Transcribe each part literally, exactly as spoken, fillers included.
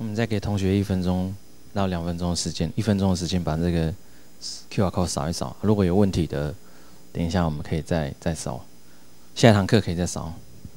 们再给同学一分钟到两分钟的时间，一分钟的时间把这个 Q R code 扫一扫。如果有问题的，等一下我们可以再再扫。下一堂课可以再扫。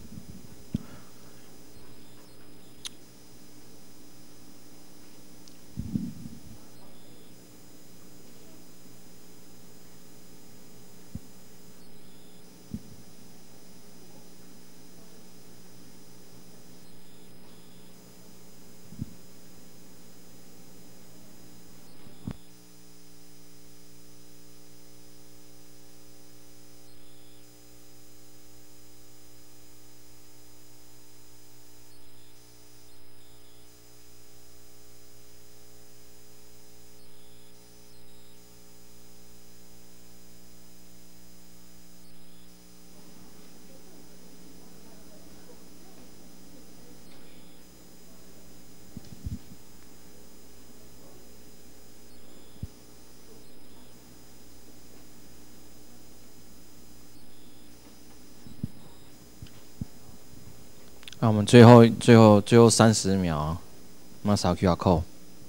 那我们最后、最后、最后三十秒，我们扫 Q R code。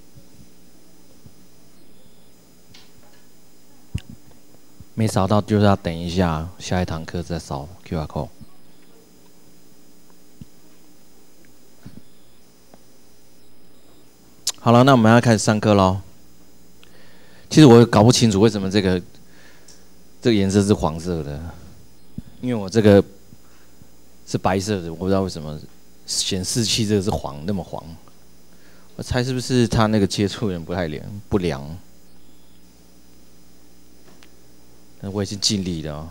没扫到就是要等一下，下一堂课再扫 Q R code。好了，那我们要开始上课喽。其实我搞不清楚为什么这个这个颜色是黄色的，因为我这个是白色的，我不知道为什么显示器这个是黄，那么黄。我猜是不是它那个接触人不太良不良？那我已经尽力了、哦。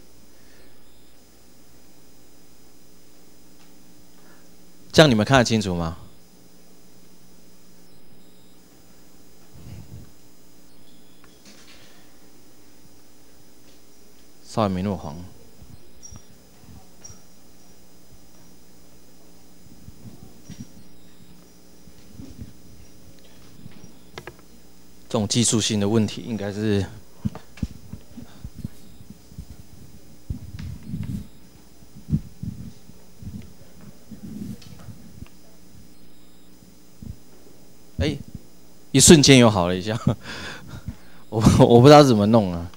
这样你们看得清楚吗？稍微没那么黄。这种技术性的问题应该是，哎、欸，一瞬间又好了一下，我我不知道怎么弄啊。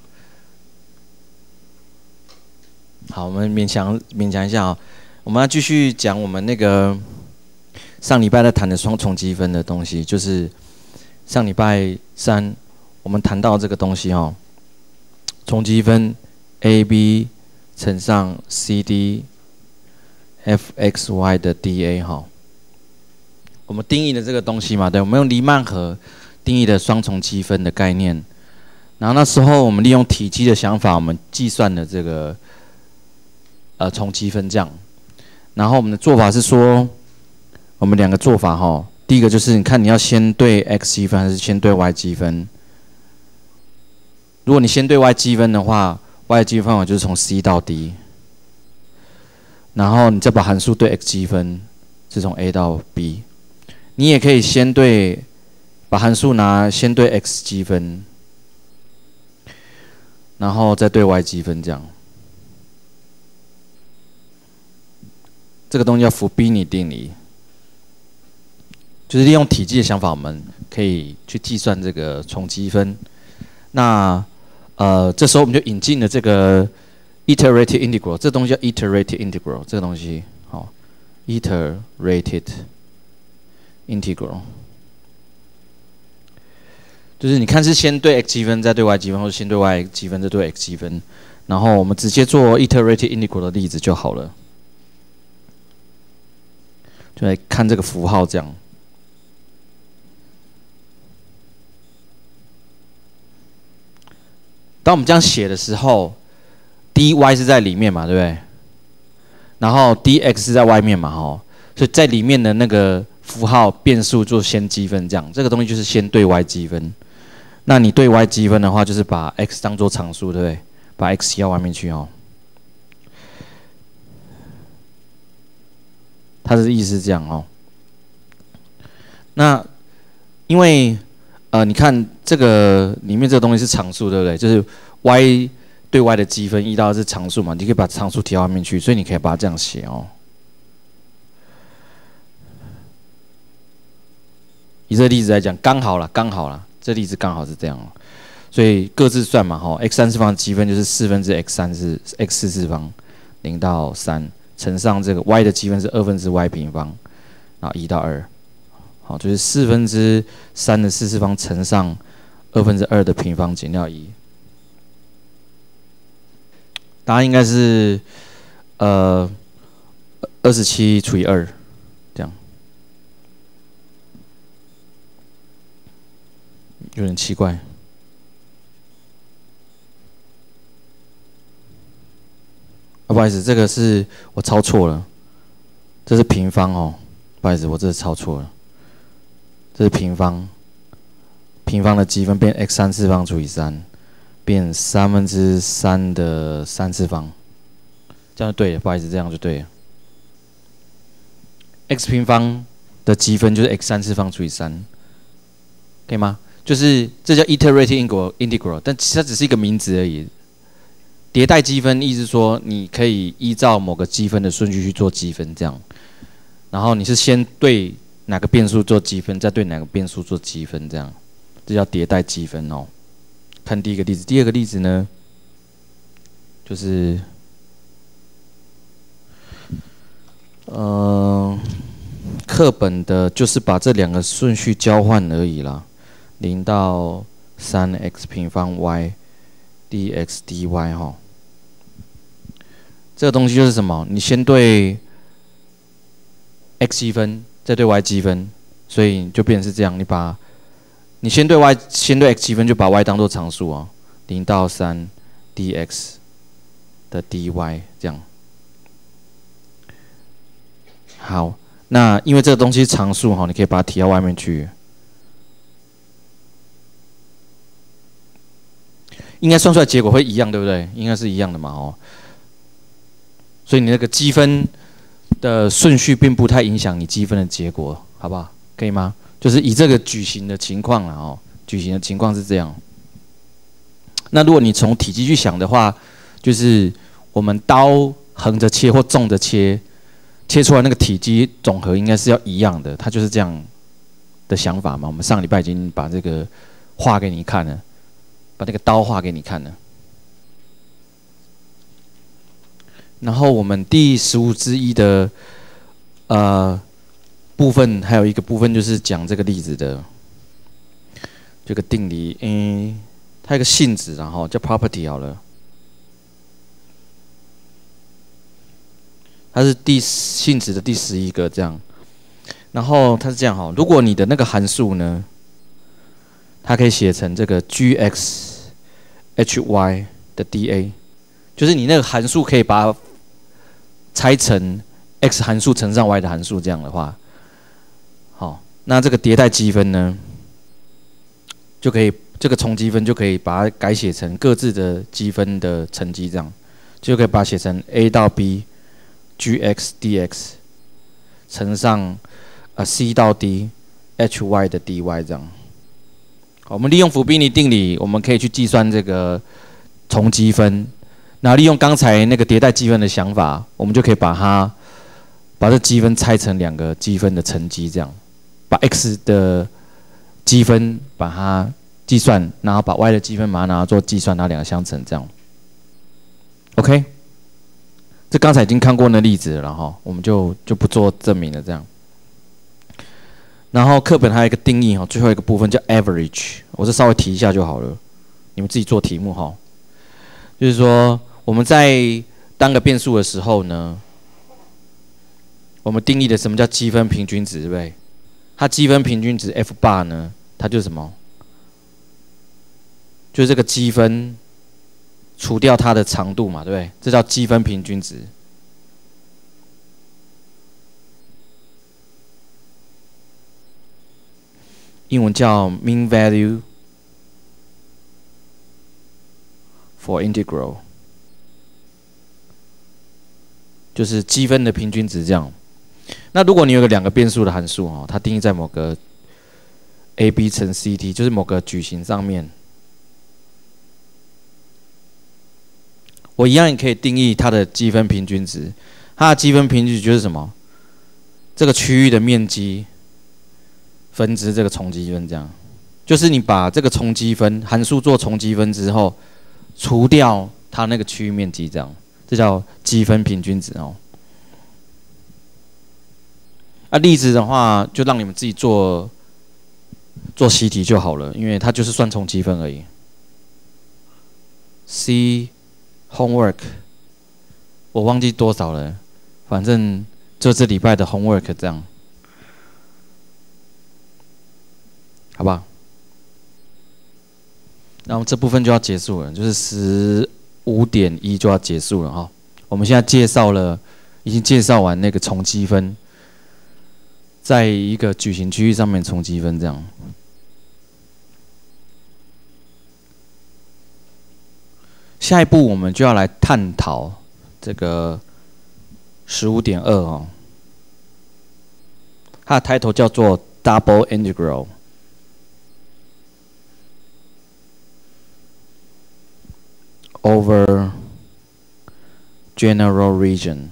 好，我们勉强勉强一下啊、喔，我们要继续讲我们那个上礼拜在谈的双重积分的东西，就是上礼拜三我们谈到这个东西哈、喔，重积分 a b 乘上 c d f x y 的 dA 哈，我们定义的这个东西嘛，对，我们用黎曼河定义的双重积分的概念，然后那时候我们利用体积的想法，我们计算了这个。呃，重积分这样，然后我们的做法是说，我们两个做法哈，第一个就是你看你要先对 x 积分还是先对 y 积分？如果你先对 y 积分的话 ，y 积分方法就是从 c 到 d， 然后你再把函数对 x 积分是从 a 到 b， 你也可以先对把函数拿先对 x 积分，然后再对 y 积分这样。这个东西叫弗比尼定理，就是利用体积的想法，我们可以去计算这个重积分。那呃，这时候我们就引进了这个 iterated integral， 这东西叫 iterated integral， 这个东西好、哦、，iterated integral， 就是你看是先对 x 积分，再对 y 积分，或者先对 y 积分，再对 x 积分，然后我们直接做 iterated integral 的例子就好了。就来看这个符号，这样。当我们这样写的时候 ，dy 是在里面嘛，对不对？然后 dx 是在外面嘛，哈，所以在里面的那个符号变数做先积分，这样，这个东西就是先对 y 积分。那你对 y 积分的话，就是把 x 当作常数，对不对？把 x 移到外面去哦。它的意思是这样哦。那因为呃，你看这个里面这个东西是常数，对不对？就是 y 对 y 的积分依到是常数嘛，你可以把常数提到外面去，所以你可以把它这样写哦。 以这个例子来讲，刚好了，刚好了，这例子刚好是这样。所以各自算嘛，吼 ，x 三次方的积分就是四分之 x 三是 x 四次方，零到三乘上这个 y 的积分是二分之 y 平方，然后一到二，好，就是四分之三的四次方乘上二分之二的平方减掉一。答案应该是呃二十七除以二，这样有点奇怪。啊，不好意思，这个是我抄错了，这是平方哦，不好意思，我这是抄错了，这是平方，平方的积分变 x 三次方除以三，变三分之三的三次方，这样就对了，不好意思，这样就对了。x 平方的积分就是 x 三次方除以三，可以吗？就是这叫 iterative integral， 但其实它只是一个名字而已。迭代积分意思说，你可以依照某个积分的顺序去做积分，这样。然后你是先对哪个变数做积分，再对哪个变数做积分，这样，这叫迭代积分哦。看第一个例子，第二个例子呢，就是呃，课本的就是把这两个顺序交换而已啦，零到三 x 平方 y dx dy 哈。这个东西就是什么？你先对 x 积分，再对 y 积分，所以就变成是这样。你把你先对 y 先对 x 积分，就把 y 当做常数哦，零到三 dx 的 dy 这样。好，那因为这个东西是常数哈，你可以把它提到外面去。应该算出来结果会一样，对不对？应该是一样的嘛，哦。所以你那个积分的顺序并不太影响你积分的结果，好不好？可以吗？就是以这个矩形的情况啦，哦，矩形的情况是这样。那如果你从体积去想的话，就是我们刀横着切或纵着切，切出来那个体积总和应该是要一样的，它就是这样的想法嘛。我们上个礼拜已经把这个画给你看了，把那个刀画给你看了。然后我们第十五之一的呃部分，还有一个部分就是讲这个例子的这个定理，嗯，它有一个性质，然后叫 property 好了，它是第性质的第十一个这样。然后它是这样哈，如果你的那个函数呢，它可以写成这个 g x h y 的 dA， 就是你那个函数可以把它拆成 x 函数乘上 y 的函数，这样的话，好，那这个迭代积分呢，就可以这个重积分就可以把它改写成各自的积分的乘积，这样就可以把它写成 a 到 b gx dx 乘上呃 c 到 d hy 的 dy 这样。我们利用弗比尼定理，我们可以去计算这个重积分。然后利用刚才那个迭代积分的想法，我们就可以把它把这积分拆成两个积分的乘积，这样把 x 的积分把它计算，然后把 y 的积分把它拿来做计算，然后两个相乘，这样。OK， 这刚才已经看过那例子了哈，我们就就不做证明了，这样。然后课本还有一个定义哈，最后一个部分叫 average， 我是稍微提一下就好了，你们自己做题目哈。就是说，我们在当个变数的时候呢，我们定义的什么叫积分平均值，对不对？它积分平均值 f bar 呢，它就是什么？就是这个积分除掉它的长度嘛，对不对？这叫积分平均值。英文叫 mean value for integral， 就是积分的平均值这样。那如果你有个两个变数的函数哦，它定义在某个 a b 乘 c t， 就是某个矩形上面，我一样也可以定义它的积分平均值。它的积分平均值就是什么？这个区域的面积分支这个重积分，这样就是你把这个重积分函数做重积分之后，除掉它那个区域面积，这样这叫积分平均值哦。啊，例子的话就让你们自己做做习题就好了，因为它就是算重积分而已。C homework 我忘记多少了，反正就这礼拜的 homework 这样，好不好？然后这部分就要结束了，就是十五点一就要结束了哈。我们现在介绍了，已经介绍完那个重积分，在一个矩形区域上面重积分这样。下一步我们就要来探讨这个十五点二哦，它的 title 叫做 Double Integral。Over general region，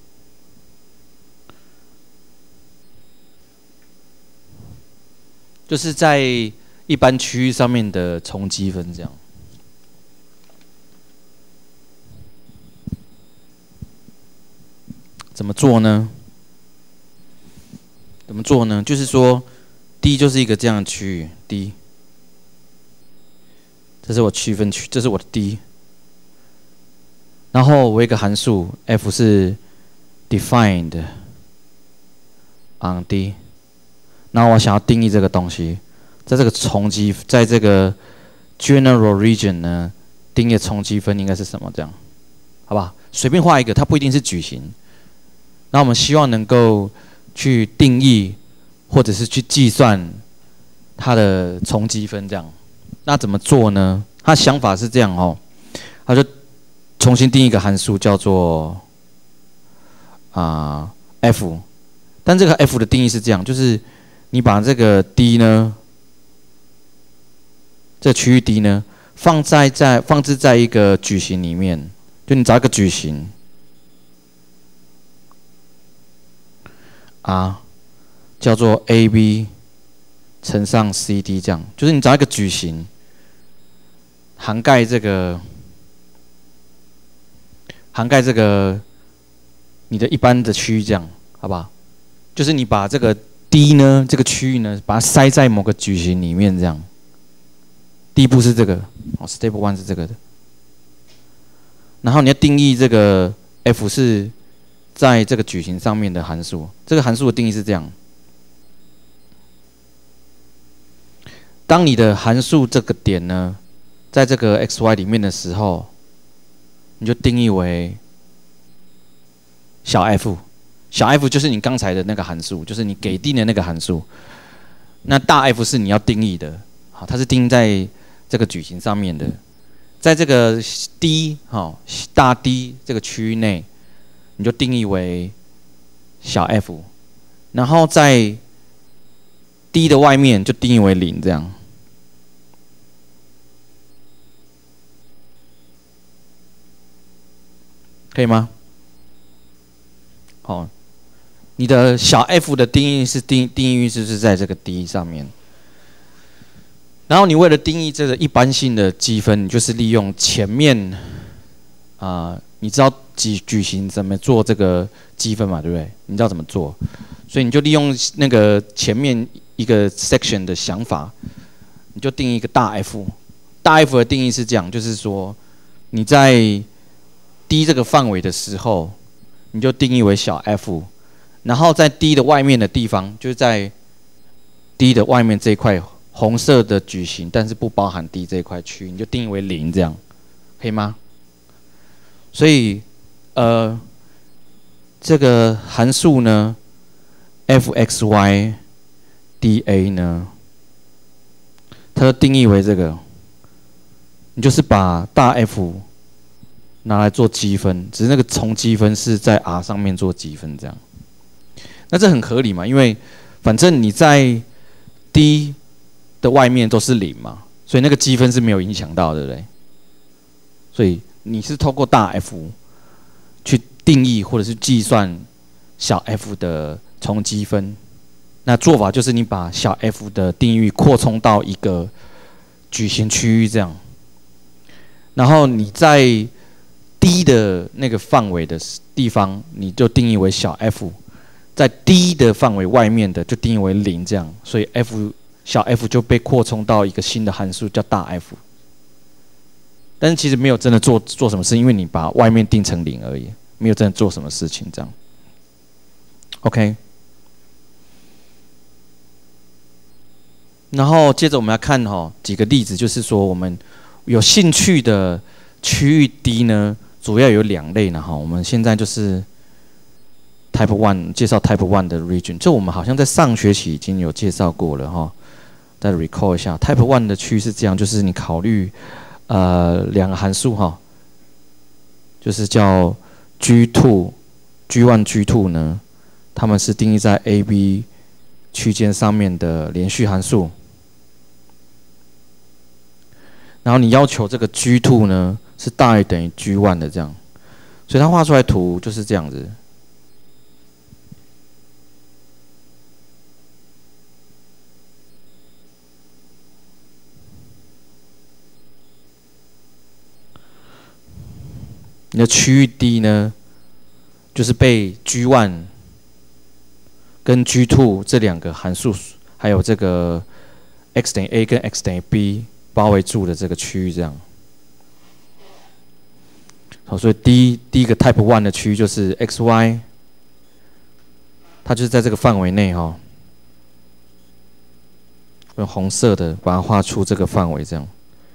就是在一般区域上面的重积分这样。怎么做呢？怎么做呢？就是说 ，D 就是一个这样的区域 ，D， 这是我区分区，这是我的 D。然后我有一个函数 f 是 defined on D， 然后我想要定义这个东西，在这个重积，在这个 general region 呢，定义的重积分应该是什么？这样，好不好？随便画一个，它不一定是矩形。那我们希望能够去定义，或者是去计算它的重积分，这样。那怎么做呢？他的想法是这样哦，他就重新定义一个函数，叫做啊、呃、f， 但这个 f 的定义是这样，就是你把这个 D 呢，这个区域 D 呢，放在在放置在一个矩形里面，就你找一个矩形啊，叫做 A B 乘上 C D， 这样，就是你找一个矩形，涵盖这个。涵盖这个你的一般的区域，这样好不好？就是你把这个 D 呢，这个区域呢，把它塞在某个矩形里面，这样。第一步是这个，哦 ，Step One 是这个的。然后你要定义这个 f 是在这个矩形上面的函数。这个函数的定义是这样：当你的函数这个点呢，在这个 x y 里面的时候，你就定义为小 f， 小 f 就是你刚才的那个函数，就是你给定的那个函数。那大 F 是你要定义的，好，它是定在这个矩形上面的，在这个 D 好大 D 这个区域内，你就定义为小 f， 然后在 D 的外面就定义为零，这样。可以吗？好，你的小 f 的定义是定定义就是在这个 D 上面，然后你为了定义这个一般性的积分，你就是利用前面啊、呃，你知道矩矩形怎么做这个积分嘛，对不对？你知道怎么做，所以你就利用那个前面一个 section 的想法，你就定义一个大 F， 大 F 的定义是这样，就是说你在D 这个范围的时候，你就定义为小 f， 然后在 D 的外面的地方，就是在 D 的外面这一块红色的矩形，但是不包含 D 这一块区域，你就定义为零，这样可以吗？所以，呃，这个函数呢 ，f(x, y)dA 呢，它的定义为这个，你就是把大 F拿来做积分，只是那个重积分是在 R 上面做积分，这样。那这很合理嘛？因为反正你在 D 的外面都是零嘛，所以那个积分是没有影响到的，对不对？所以你是透过大 F 去定义或者是计算小 f 的重积分， 那做法就是你把小 f 的定义域扩充到一个矩形区域这样，然后你在 D 的那个范围的地方，你就定义为小 f， 在 D 的范围外面的就定义为零这样，所以 f 小 f 就被扩充到一个新的函数叫大 F。但是其实没有真的做做什么事，因为你把外面定成零而已，没有真的做什么事情这样。OK。然后接着我们来看哈、哦、几个例子，就是说我们有兴趣的区域 D 呢，主要有两类呢哈。我们现在就是 Type One 介绍 Type One 的 region， 这我们好像在上学期已经有介绍过了哈。再 recall 一下 ，Type One 的区域是这样，就是你考虑呃两个函数哈，就是叫 G 二 G 一 G 二 呢，它们是定义在 A、B 区间上面的连续函数。然后你要求这个 G 二 呢是大于等于 G 一 的这样，所以它画出来图就是这样子。你的区域 D 呢，就是被 G 一 跟 G 二 这两个函数，还有这个 x 等于 A 跟 x 等于 B 包围住的这个区域，这样。好，所以第一第一个 Type One 的区域就是 x y， 它就是在这个范围内哈，用红色的把它画出这个范围，这样。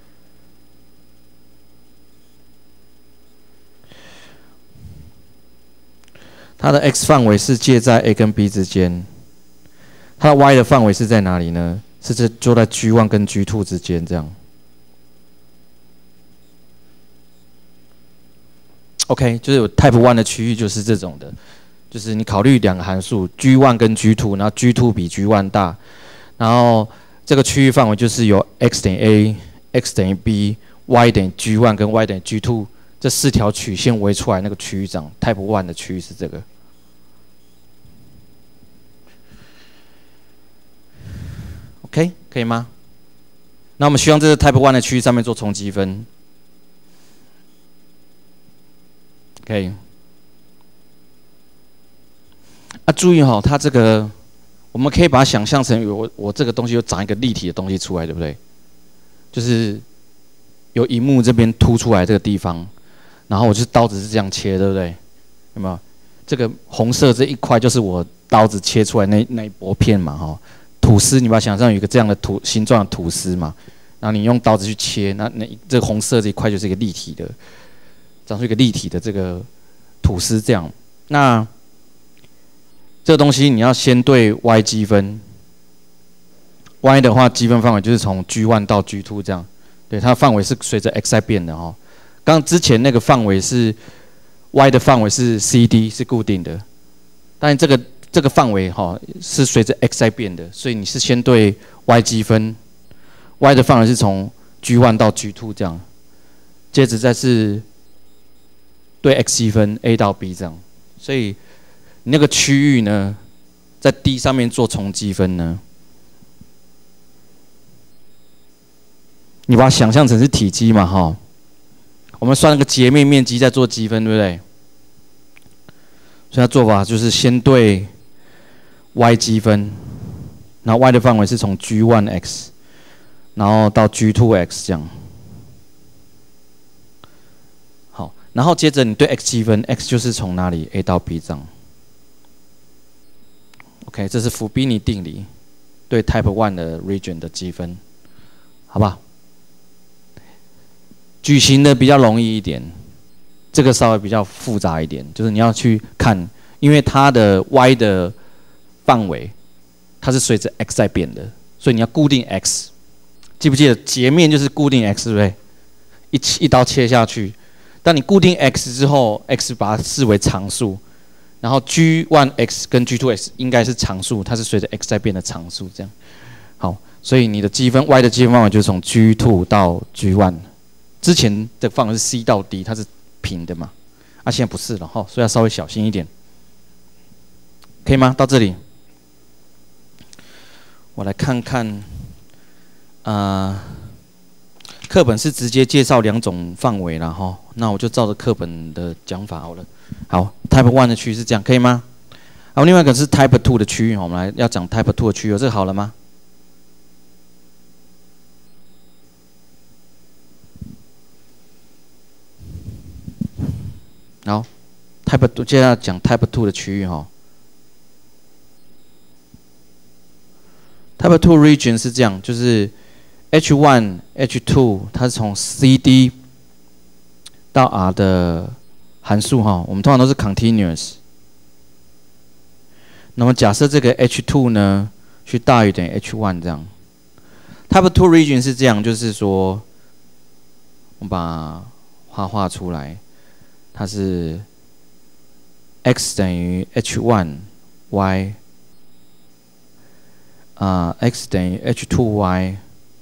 它的 x 范围是介在 A 跟 B 之间，它的 y 的范围是在哪里呢？是这就在 G 一 跟 G 二 之间这样。OK， 就是有 Type One 的区域就是这种的，就是你考虑两个函数 G 一 跟 G 二， 然后 G 二 比 G 一 大，然后这个区域范围就是由 x 等于 A、x 等于 B、y 等于 G 一 跟 y 等于 G 二。这四条曲线围出来那个区域长 Type One 的区域是这个。OK， 可以吗？那我们希望这个 Type One 的区域上面做重积分。OK。啊，注意哈、哦，它这个我们可以把它想象成我我这个东西又长一个立体的东西出来，对不对？就是有萤幕这边凸出来这个地方。然后我就是刀子是这样切，对不对？有没有？这个红色这一块就是我刀子切出来那那一薄片嘛，哈。吐司，你把它想象有一个这样的吐形状的吐司嘛，然后你用刀子去切，那那这个红色这一块就是一个立体的，长出一个立体的这个吐司这样。那这个东西你要先对 y 积分 ，y 的话积分范围就是从 G 一 到 G 二 这样，对，它的范围是随着 x 在变的哈。刚之前那个范围是 y 的范围是 C D 是固定的，但这个这个范围哈是随着 x 在变的，所以你是先对 y 积分 ，y 的范围是从 G 一 到 G 二 这样，接着再是对 x 积分 A 到 B 这样，所以你那个区域呢，在 D 上面做重积分呢，你把它想象成是体积嘛哈。我们算那个截面面积再做积分，对不对？所以它做法就是先对 y 积分，然后 y 的范围是从 G 一 x， 然后到 G 二 x 这样。好，然后接着你对 x 积分 ，x 就是从哪里 A 到 B 这样。OK， 这是弗比尼定理对 Type One 的 region 的积分，好不好？矩形的比较容易一点，这个稍微比较复杂一点，就是你要去看，因为它的 y 的范围，它是随着 x 在变的，所以你要固定 x。记不记得截面就是固定 x， 对不对？一一刀切下去，当你固定 x 之后 ，x 把它视为常数，然后 G 一 x 跟 G 二 x 应该是常数，它是随着 x 在变的常数，这样。好，所以你的积分 y 的积分范围就是从 G 二 到 G 一。之前的范围是 C 到 D， 它是平的嘛，啊，现在不是了哈，所以要稍微小心一点，可以吗？到这里我来看看，啊，课本是直接介绍两种范围了哈，那我就照着课本的讲法好了。好 ，Type One 的区域是这样，可以吗？好，另外一个是 Type Two 的区域，我们来要讲 Type Two 的区域，这个好了吗？好 ，Type Two 接下来讲 Type Two 的区域哈。Type Two region 是这样，就是 H one、H two 它是从 C D 到 R 的函数哈，我们通常都是 continuous。那么假设这个 H two 呢，去大于等于 H one 这样。Type Two region 是这样，就是说，我们把它画出来。它是 x 等于 h one y 啊、呃、，x 等于 h two y，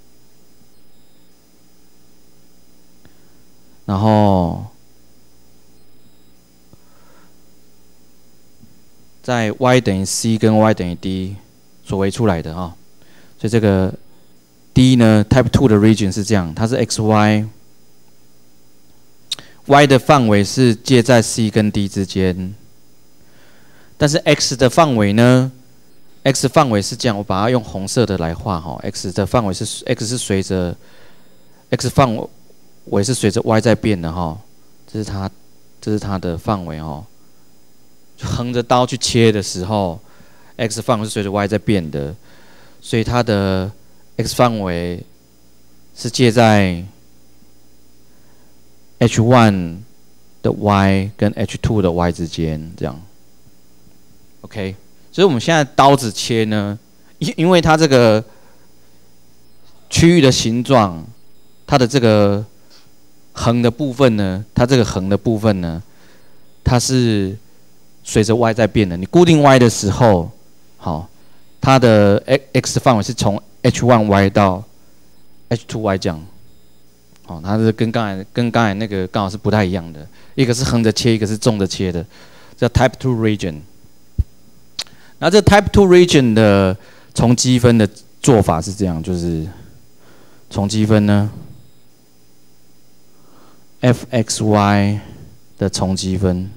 然后在 y 等于 c 跟 y 等于 d 所为出来的啊，所以这个 d 呢 ，Type Two 的 region 是这样，它是 x y。y 的范围是介在 c 跟 d 之间，但是 x 的范围呢 ？x 范围是这样，我把它用红色的来画哈。x 的范围是 x 是随着 x 范围是随着 y 在变的哈，这是它这是它的范围哈。横着刀去切的时候 ，x 范围是随着 y 在变的，所以它的 x 范围是介在H one 的 y 跟 H two 的 y 之间，这样 ，OK。所以我们现在刀子切呢，因因为它这个区域的形状，它的这个横的部分呢，它这个横的部分呢，它是随着 y 在变的。你固定 y 的时候，好，它的 x 范围是从 H one y 到 H two y 这样。哦，它是跟刚才跟刚才那个刚好是不太一样的，一个是横着切，一个是纵着切的，叫 Type Two region。那这 Type Two region 的重积分的做法是这样，就是重积分呢 ，f x y 的重积分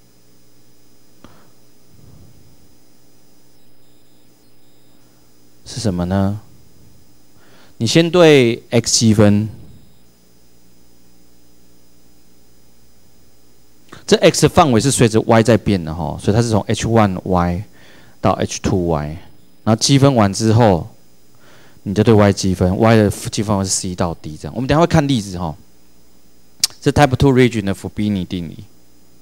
是什么呢？你先对 x 积分。这 x 的范围是随着 y 在变的哈，所以它是从 H one y 到 H two y， 然后积分完之后，你就对 y 积分 ，y 的积分范围是 c 到 d 这样。我们等一下会看例子哈。这 Type Two region 的 Fubini 定理。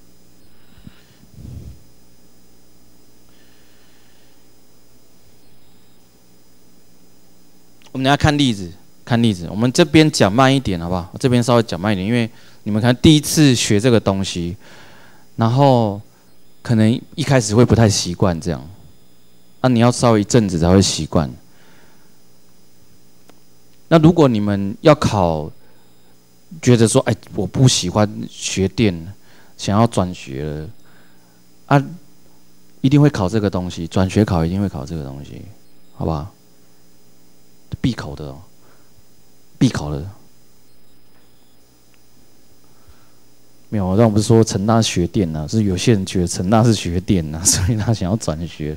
我们等一下看例子，看例子。我们这边讲慢一点好不好？我这边稍微讲慢一点，因为你们看第一次学这个东西。然后可能一开始会不太习惯这样，啊，你要稍微一阵子才会习惯。那如果你们要考，觉得说，哎，我不喜欢学电，想要转学了，啊，一定会考这个东西，转学考一定会考这个东西，好不好？必考的哦，必考的。没有，但我不是说成大学电呐、啊，是有些人觉得成大是学电呐、啊，所以他想要转学。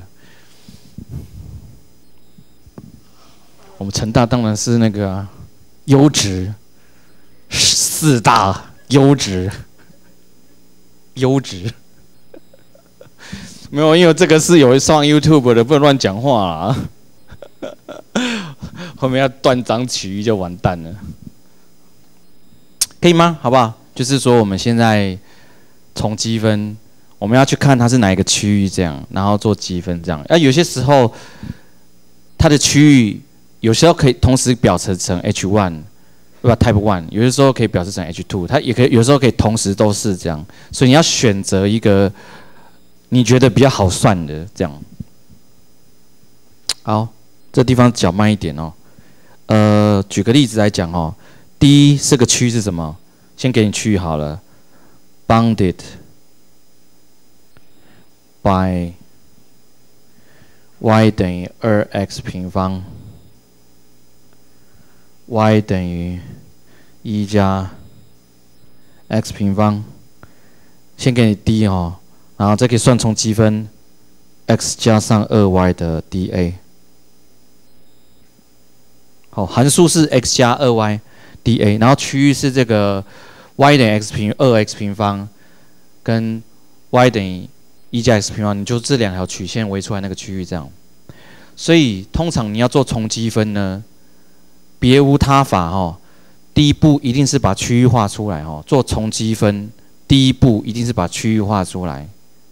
我们成大当然是那个、啊、优质四大优质优质，没有，因为这个是有上 YouTube 的，不能乱讲话啊。后面要断章取义就完蛋了，可以吗？好不好？就是说，我们现在从积分，我们要去看它是哪一个区域，这样，然后做积分这样。啊，有些时候它的区域有时候可以同时表示成 H one， 对吧 ？Type One， 有些时候可以表示成 H two， 它也可以有时候可以同时都是这样。所以你要选择一个你觉得比较好算的这样。好，这地方讲慢一点哦。呃，举个例子来讲哦，第一这个区是什么？先给你区域好了 ，bounded by y 等于二 x 平方 ，y 等于一加 x 平方。先给你 d 哦，然后再可以算从积分 x 加上 二 y 的 dA。好，函数是 x 加 二 y dA， 然后区域是这个 y 等于 x 平二 x 平方跟 y 等于一加 x 平方，你就这两条曲线围出来那个区域这样。所以通常你要做重积分呢，别无他法哦。第一步一定是把区域画出来哦。做重积分，第一步一定是把区域画出来，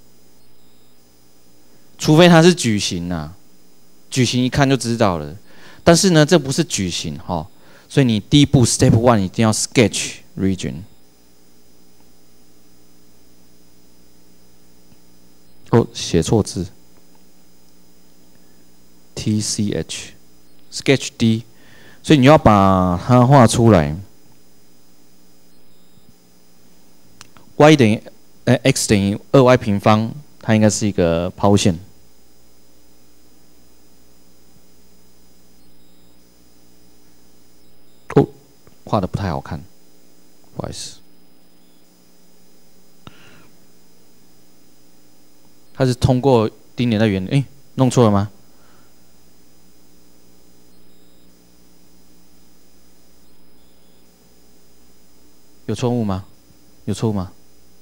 除非它是矩形呐、啊，矩形一看就知道了。但是呢，这不是矩形哈、哦，所以你第一步 step one 一定要 sketch region。哦，写错字 ，T C H sketch D， 所以你要把它画出来。y 等于呃 x 等于二 y 平方，它应该是一个抛线。哦，画的不太好看，不好意思。它是通过丁点的原理，哎，弄错了吗？有错误吗？有错误吗？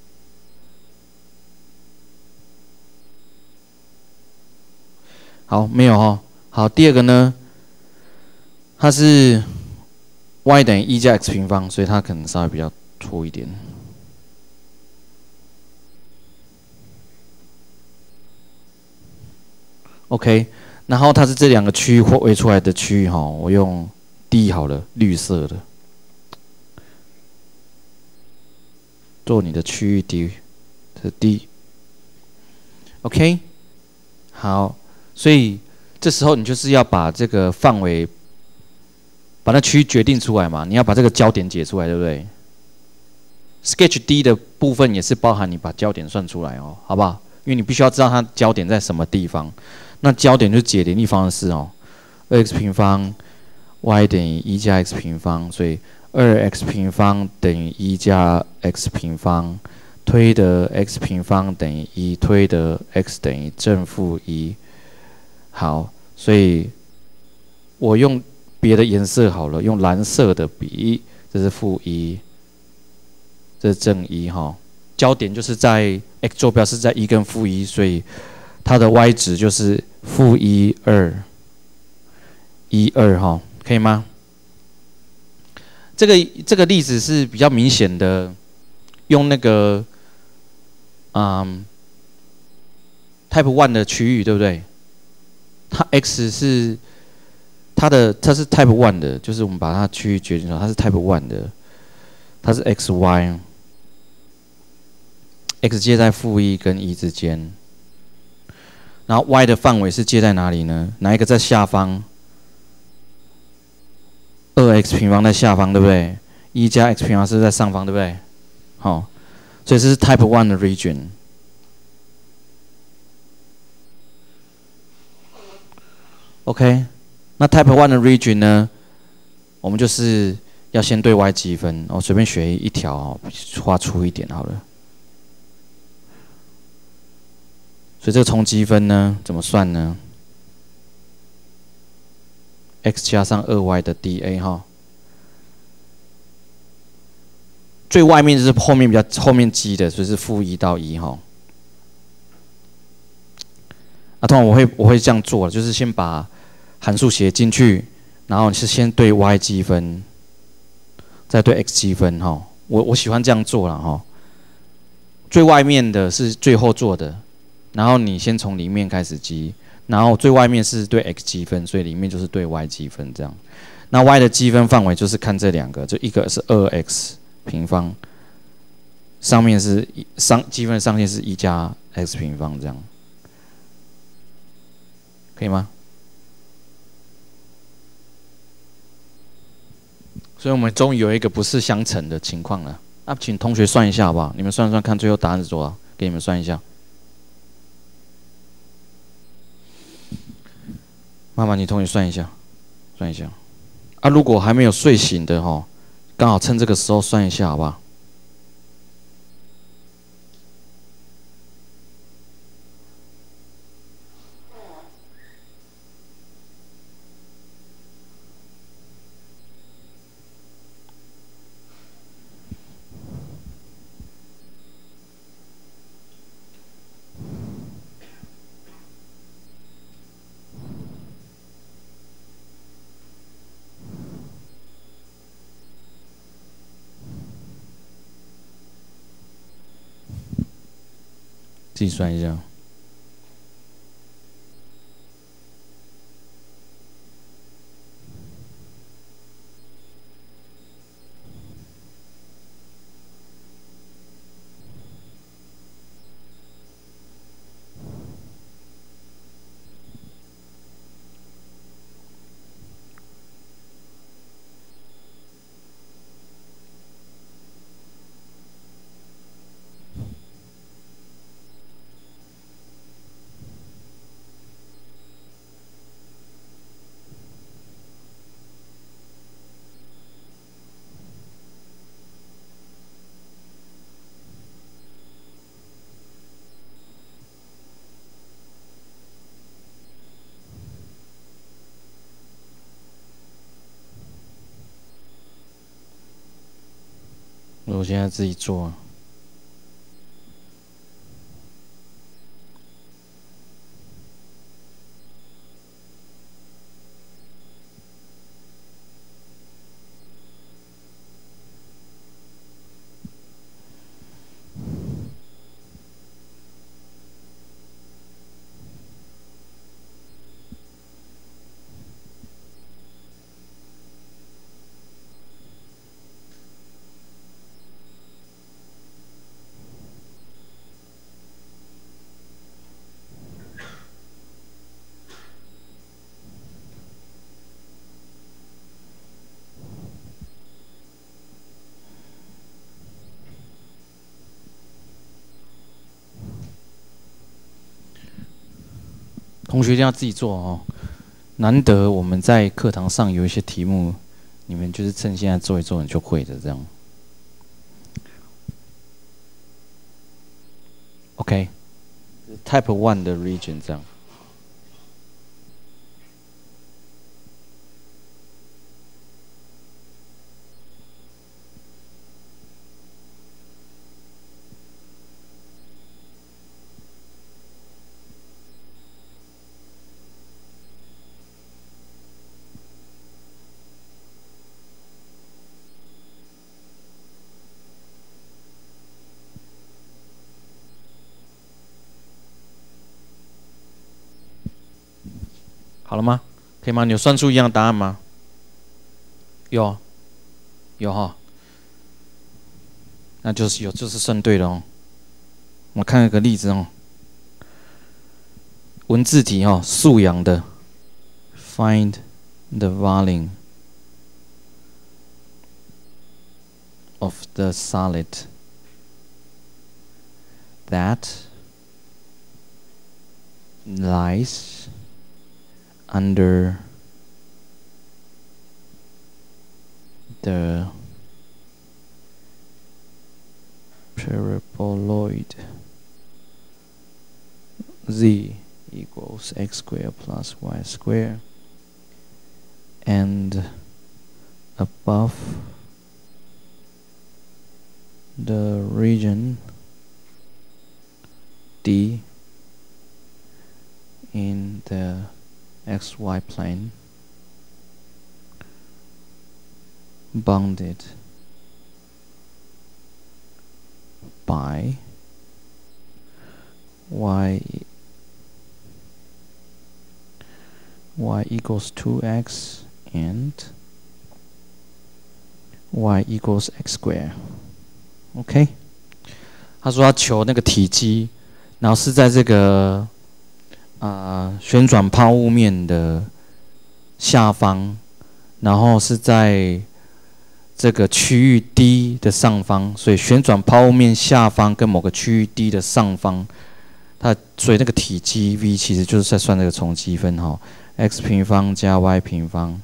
好，没有哦。好，第二个呢，它是 y 等于一加 x 平方，所以它可能稍微比较粗一点。OK， 然后它是这两个区域围出来的区域哈，我用 D 好了，绿色的，做你的区域 D， 这是 D。OK， 好，所以这时候你就是要把这个范围，把那区域决定出来嘛，你要把这个焦点解出来，对不对 ？Sketch D 的部分也是包含你把焦点算出来哦，好不好？因为你必须要知道它焦点在什么地方。那焦点就是解联立方式哦，二 x 平方 y 等于一加 x 平方，所以二 x 平方等于一加 x 平方，推的 x 平方等于一，推的 x 等于正负一。好，所以我用别的颜色好了，用蓝色的笔，这是负一，这是正一哈。焦点就是在 x 坐标是在一跟负一，所以它的 y 值就是负一二一二哈，可以吗？这个这个例子是比较明显的，用那个嗯 type one 的区域，对不对？它 x 是它的它是 type one 的，就是我们把它区域决定出来，它是 type one 的，它是 x y。x 介在负一跟一之间，然后 y 的范围是介在哪里呢？哪一个在下方？二 x 平方在下方，对不对？一加 x 平方是在上方，对不对？好，所以这是 type one 的 region。OK， 那 type one 的 region 呢？我们就是要先对 y 积分，我随便选一条哦，画粗一点好了。所以这个重积分呢，怎么算呢 ？x 加上二 y 的 dA 哈，最外面就是后面比较后面积的，所以是负一到一哈。啊，通常我会我会这样做，就是先把函数写进去，然后你是先对 y 积分，再对 x 积分哈。我我喜欢这样做了哈。最外面的是最后做的。然后你先从里面开始积，然后最外面是对 x 积分，所以里面就是对 y 积分这样。那 y 的积分范围就是看这两个，就一个是二 x 平方，上面是上积分上限是一加 x 平方这样，可以吗？所以我们终于有一个不是相乘的情况了。那请同学算一下好不好？你们算算看，最后答案是多少？给你们算一下。 麻烦你同学算一下，算一下。啊，如果还没有睡醒的哈，刚好趁这个时候算一下，好不好？自己算一下。我现在自己做。同学一定要自己做哦，难得我们在课堂上有一些题目，你们就是趁现在做一做，你就会的这样。OK，Type One 的 region 这样。好了吗？可以吗？你有算出一样答案吗？有，有哈。那就是有，就是算对了哦。我看一个例子哦，文字题哦，素养的 ，find the volume of the solid that lies under the paraboloid z equals x squared plus y squared and above the region D in the xy plane bounded by y y equals two x and y equals x squared. OK， 他说要求那个体积，然后是在这个啊、呃、旋转抛物面的下方，然后是在这个区域 D 的上方，所以旋转抛物面下方跟某个区域 D 的上方，它所以那个体积 V 其实就是在算这个重积分哈。 x 平方加 y 平方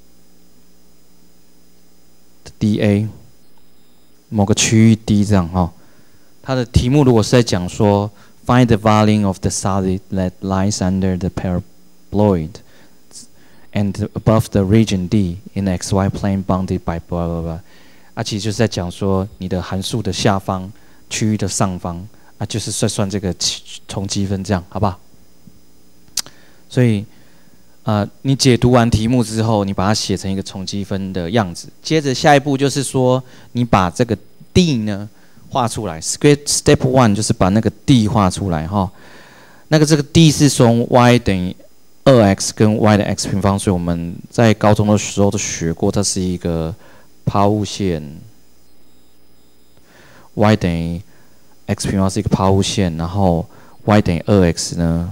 dA 某个区域 D 这样哈。它的题目如果是在讲说 find the volume of the solid that lies under the paraboloid and above the region D in the xy plane bounded by blah blah blah， 啊，其实就是在讲说你的函数的下方区域的上方啊，就是算算这个重积分这样，好不好？所以，呃，你解读完题目之后，你把它写成一个重积分的样子。接着下一步就是说，你把这个 D 呢画出来。Step one 就是把那个 D 画出来哈。那个这个 D 是从 y 等于二 x 跟 y 的 x 平方，所以我们在高中的时候都学过，它是一个抛物线。y 等于 x 平方是一个抛物线，然后 y 等于二 x 呢，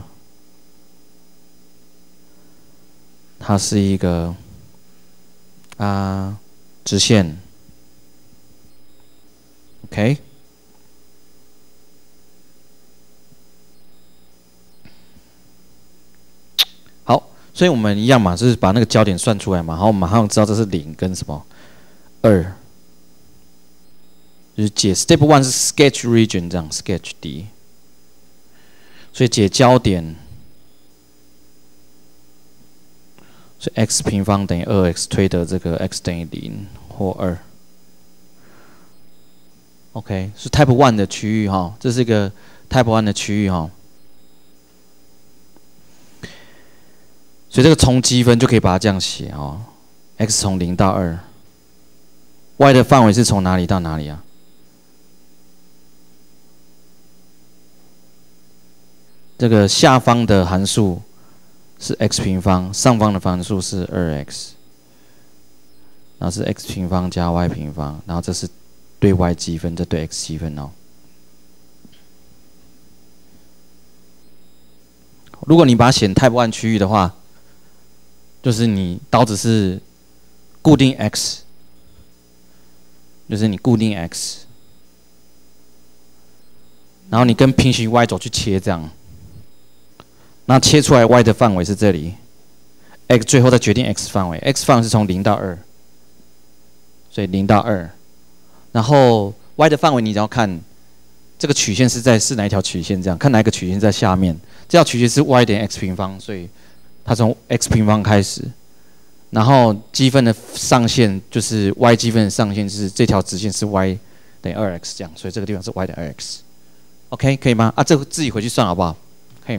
它是一个啊、呃、直线。OK。好，所以我们一样嘛，就是把那个焦点算出来嘛，然后我们马上知道这是零跟什么二。就是解 Step One 是 Sketch Region 这样 Sketch D， 所以解焦点，所以 x 平方等于二 x 推得这个 x 等于零或二。OK， 是 Type One 的区域哈，这是一个 Type One 的区域哈，所以这个重积分就可以把它这样写哦 ，x 从零到二 ，y 的范围是从哪里到哪里啊？这个下方的函数是 x 平方，上方的函数是二 x， 然后是 x 平方加 y 平方，然后这是对 y 积分，这对 x 积分哦。如果你把它写 Type One 区域的话，就是你刀子是固定 x， 就是你固定 x， 然后你跟平行 y 轴去切这样。那切出来 y 的范围是这里 ，x 最后再决定 x 范围 ，x 范围是从零到二，所以零到二，然后 y 的范围你只要看这个曲线是在是哪一条曲线，这样看哪一个曲线在下面，这条曲线是 y 等于 x 平方，所以它从 x 平方开始，然后积分的上限就是 y 积分的上限就是这条直线是 y 等于二 x 这样，所以这个地方是 y 等于二 x，OK 可以吗？啊，这个自己回去算好不好？可以。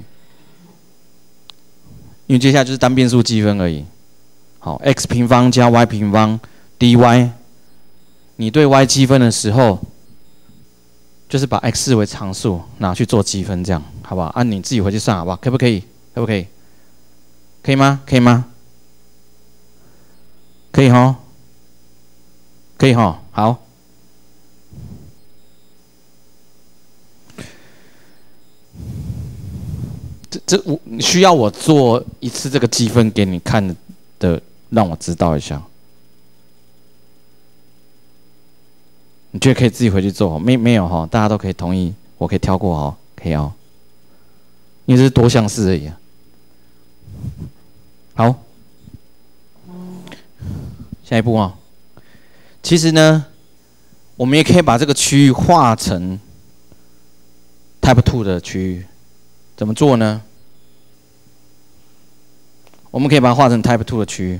因为接下来就是单变数积分而已。好 ，x 平方加 y 平方 dy， 你对 y 积分的时候，就是把 x 视为常数，拿去做积分，这样好不好？按、啊、你自己回去算好不好？可不可以？可不可以？可以吗？可以吗？可以哈，可以哈，好。这我需要我做一次这个积分给你看的，让我知道一下。你觉得可以自己回去做？没没有哈？大家都可以同意，我可以跳过哈，可以哦。因为这是多项式而已啊。好，下一步啊。其实呢，我们也可以把这个区域画成 Type Two 的区域。怎么做呢？我们可以把它画成 Type Two 的区域，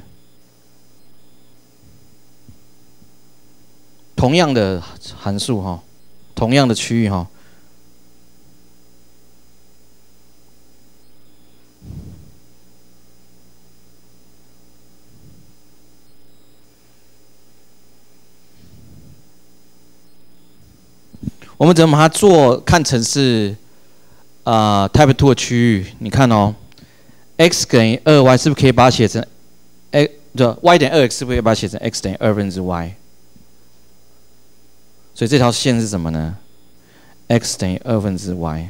同样的函数哈，同样的区域哈。我们怎么把它做看成是？啊、呃、，Type Two 的区域，你看哦 ，x 等于二 y 是不是可以把它写成 x 就 y 等于二 x 是不是可以把它写成 x 等于二分之 y？ 所以这条线是什么呢 ？x 等于二分之 y。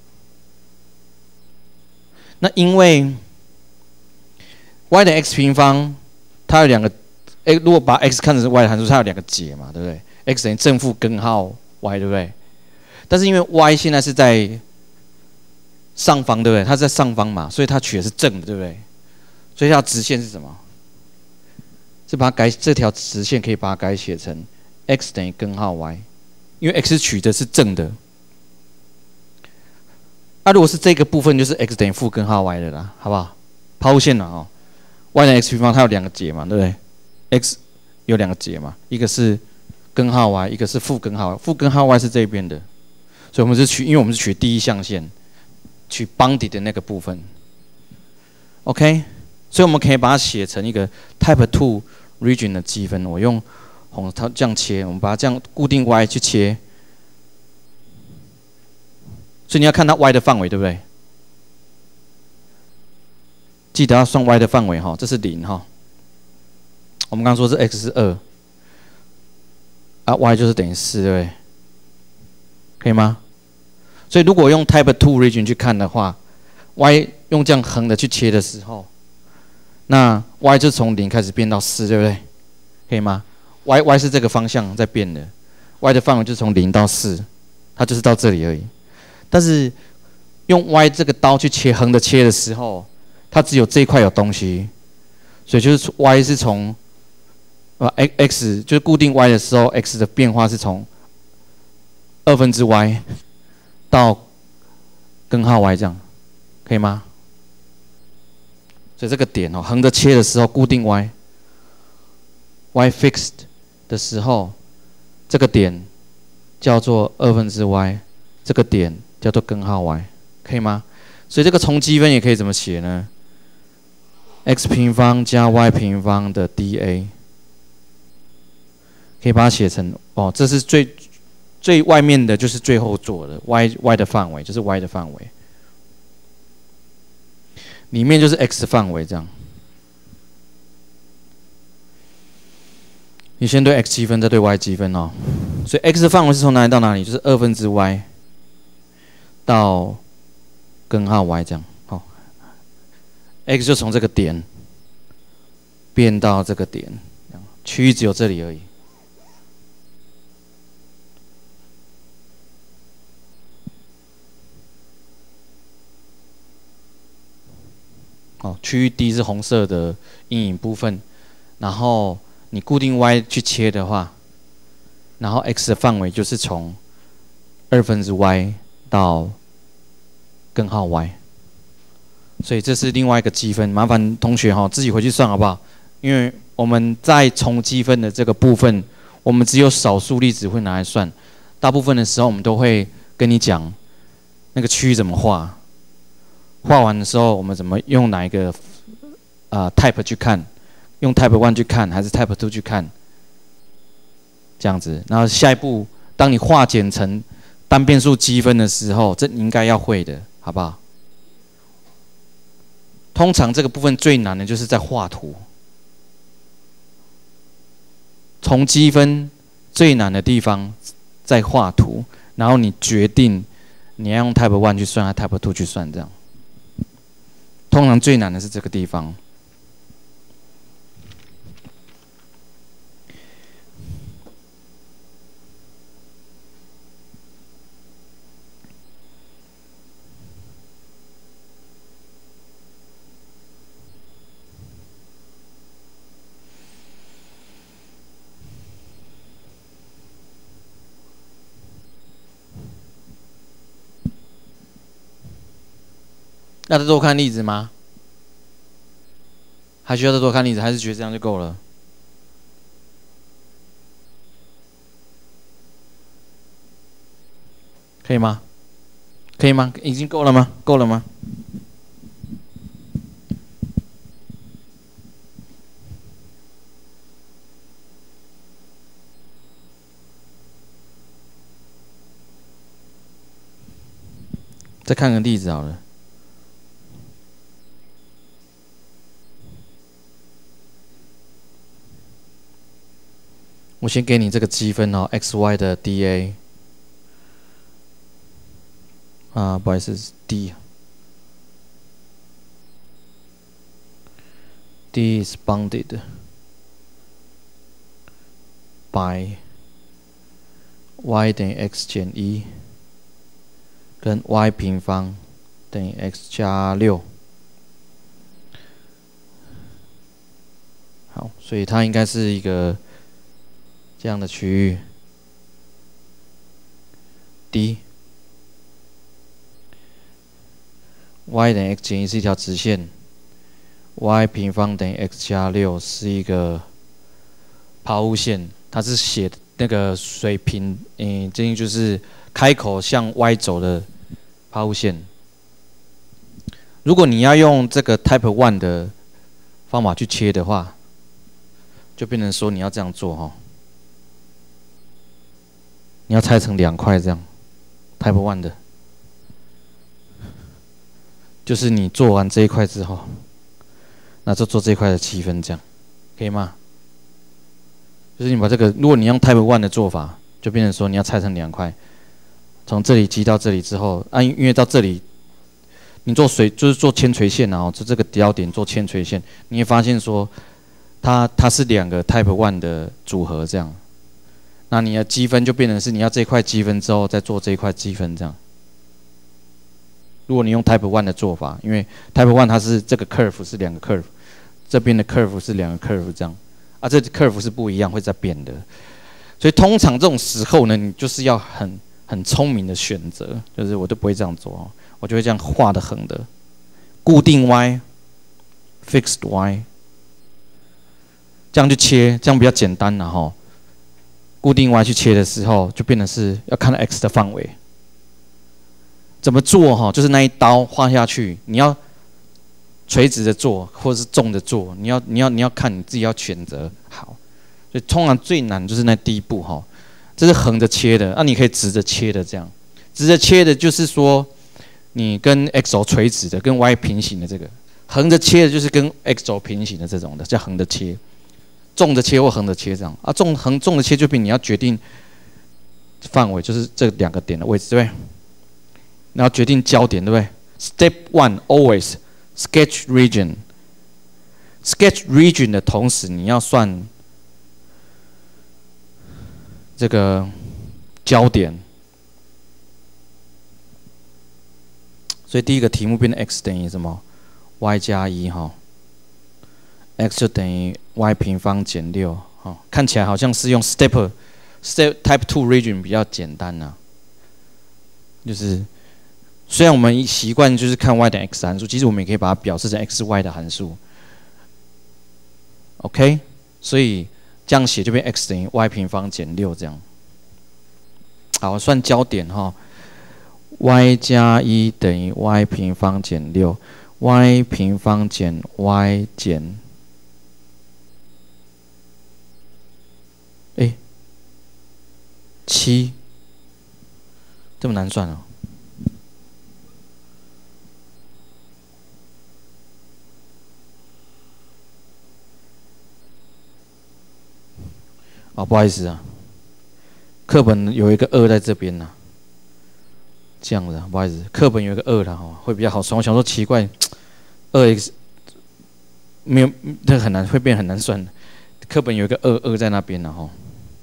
那因为 y 等于 x 平方，它有两个，哎，如果把 x 看成是 y 的函数，它有两个解嘛，对不对 ？x 等于正负根号 y， 对不对？但是因为 y 现在是在上方对不对？它在上方嘛，所以它取的是正的，对不对？ 所以它直线是什么？是把它改这条直线可以把它改写成 x 等于根号 y， 因为 x 取的是正的。那、啊、如果是这个部分，就是 x 等于负根号 y 的啦，好不好？抛物线了哦 ，y 的 x 平方它有两个解嘛，对不对 ？x 有两个解嘛，一个是根号 y， 一个是负根号 y， 负根号 y 是这边的，所以我们是取，因为我们是取第一象限，取 bounded 的那个部分。OK， 所以我们可以把它写成一个 type two region 的积分。我用红它这样切，我们把它这样固定 y 去切。所以你要看它 y 的范围，对不对？记得要算 y 的范围哈，这是零哈。我们刚刚说是 x 是二，啊 y 就是等于四，对不对？可以吗？所以如果用 type two region 去看的话 ，y 用这样横的去切的时候，那 y 就从零开始变到四，对不对？可以吗 ？y y 是这个方向在变的 ，y 的范围就从零到四，它就是到这里而已。但是用 y 这个刀去切横的切的时候，它只有这一块有东西，所以就是 y 是从呃 x 就是固定 y 的时候 ，x 的变化是从二分之 y 到根号 y 这样，可以吗？所以这个点哦，横的切的时候固定 y，y fixed 的时候，这个点叫做二分之 y， 这个点叫做根号 y， 可以吗？所以这个重积分也可以怎么写呢 ？x 平方加 y 平方的 dA， 可以把它写成哦，这是最最外面的，就是最后做的 y y 的范围，就是 y 的范围，里面就是 x 范围这样。你先对 x 积分，再对 y 积分哦。所以 x 的范围是从哪里到哪里？就是二分之 y 到根号 y 这样。好 ，x 就从这个点变到这个点，区域只有这里而已。哦，区域 D 是红色的阴影部分，然后你固定 y 去切的话，然后 x 的范围就是从二分之 y 到根号 y， 所以这是另外一个积分，麻烦同学哈自己回去算好不好？因为我们在重积分的这个部分，我们只有少数例子会拿来算，大部分的时候我们都会跟你讲那个区域怎么画，画完的时候我们怎么用哪一个呃 type 去看，用 type one 去看还是 type two 去看，这样子。然后下一步，当你化简成单变数积分的时候，这你应该要会的，好不好？通常这个部分最难的就是在画图。从积分最难的地方在画图，然后你决定你要用 type one 去算还是 type two 去算，这样。通常最难的是这个地方。要再多看例子吗？还需要再多看例子，还是觉得这样就够了？可以吗？可以吗？已经够了吗？够了吗？再看个例子好了。我先给你这个积分哦 ，x y 的 dA 啊，不好意思 ，d d is bounded by y 等于 x 减一，跟 y 平方等于 x 加六。 好，所以它应该是一个这样的区域 D。y 等于 x 减一是一条直线 ，y 平方等于 x 加六是一个抛物线，它是写那个水平，嗯，这就是开口向 y 走的抛物线。如果你要用这个 Type One 的方法去切的话，就变成说你要这样做哈，你要拆成两块这样 ，Type One 的。就是你做完这一块之后，那就做这一块的七分，这样可以吗？就是你把这个，如果你用 Type One 的做法，就变成说你要拆成两块，从这里积到这里之后，啊，因为到这里，你做水就是做铅垂线啊，就这个焦点做铅垂线，你会发现说它它是两个 Type One 的组合这样，那你的积分就变成是你要这一块积分之后再做这一块积分这样。如果你用 Type One 的做法，因为 Type One 它是这个 curve 是两个 curve， 这边的 curve 是两个 curve 这样，啊，这 curve 是不一样，会在变的。所以通常这种时候呢，你就是要很很聪明的选择，就是我都不会这样做哦，我就会这样画的横的，固定 y，fixed y， 这样去切，这样比较简单了哈。固定 y 去切的时候，就变成是要看 x 的范围。怎么做哈？就是那一刀划下去，你要垂直的做，或者是纵的做，你要你要你要看你自己要选择好。所以通常最难就是那第一步哈，这是横着切的，那、啊、你可以直着切的这样。直着切的就是说，你跟 x 轴垂直的，跟 y 平行的这个；横着切的就是跟 x 轴平行的这种的，叫横着切。纵着切或横着切这样啊，纵横纵着切就比你要决定范围，就是这两个点的位置，对不对？然后决定焦点，对不对 ？Step one always sketch region。sketch region 的同时，你要算这个焦点。所以第一个题目变成 x 等于什么 ？y 加一哈 ，x 就等于 y 平方减六哈。看起来好像是用 step step type two region 比较简单呐、啊，就是。虽然我们习惯就是看 y 等于 x 函数，其实我们也可以把它表示成 x y 的函数。OK， 所以这样写就变 x 等于 y 平方减六这样。好，算焦点哈 ，y 加一等于 y 平方减六 ，y 平方减 y 减，哎，七，这么难算啊？哦，不好意思啊，课本有一个二在这边呢、啊，这样子、啊，不好意思，课本有一个二了哈，会比较好算。我想说奇怪，二 x 没有，这很难，会变很难算的。课本有一个二二在那边了哈。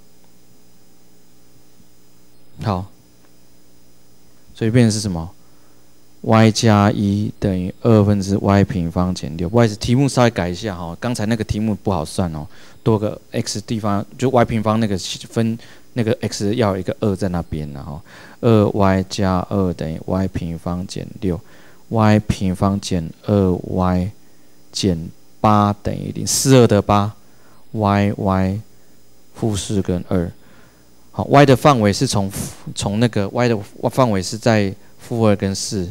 好，所以变成是什么 ？y 加一等于二分之 y 平方减六。不好意思，题目稍微改一下哈，刚才那个题目不好算哦。多个 x 地方，就 y 平方那个分那个 x 要有一个二在那边，然后二 y 加二等于 y 平方减六 ，y 平方减二 y 减八等于零，四二得八 ，y y 负四跟二，好 y 的范围是从从那个 y 的范围是在负二跟四，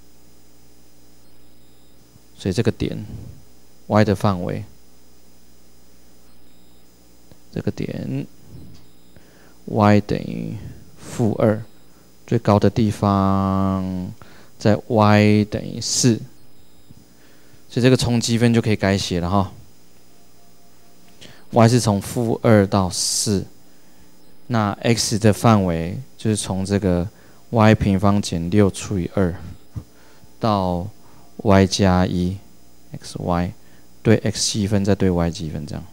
所以这个点 y 的范围。这个点 y 等于负二，最高的地方在 y 等于四，所以这个冲积分就可以改写了哈。y 是从负二到四，那 x 的范围就是从这个 y 平方减六除以二到 y 加一 xy 对 x 积分再对 y 积分这样。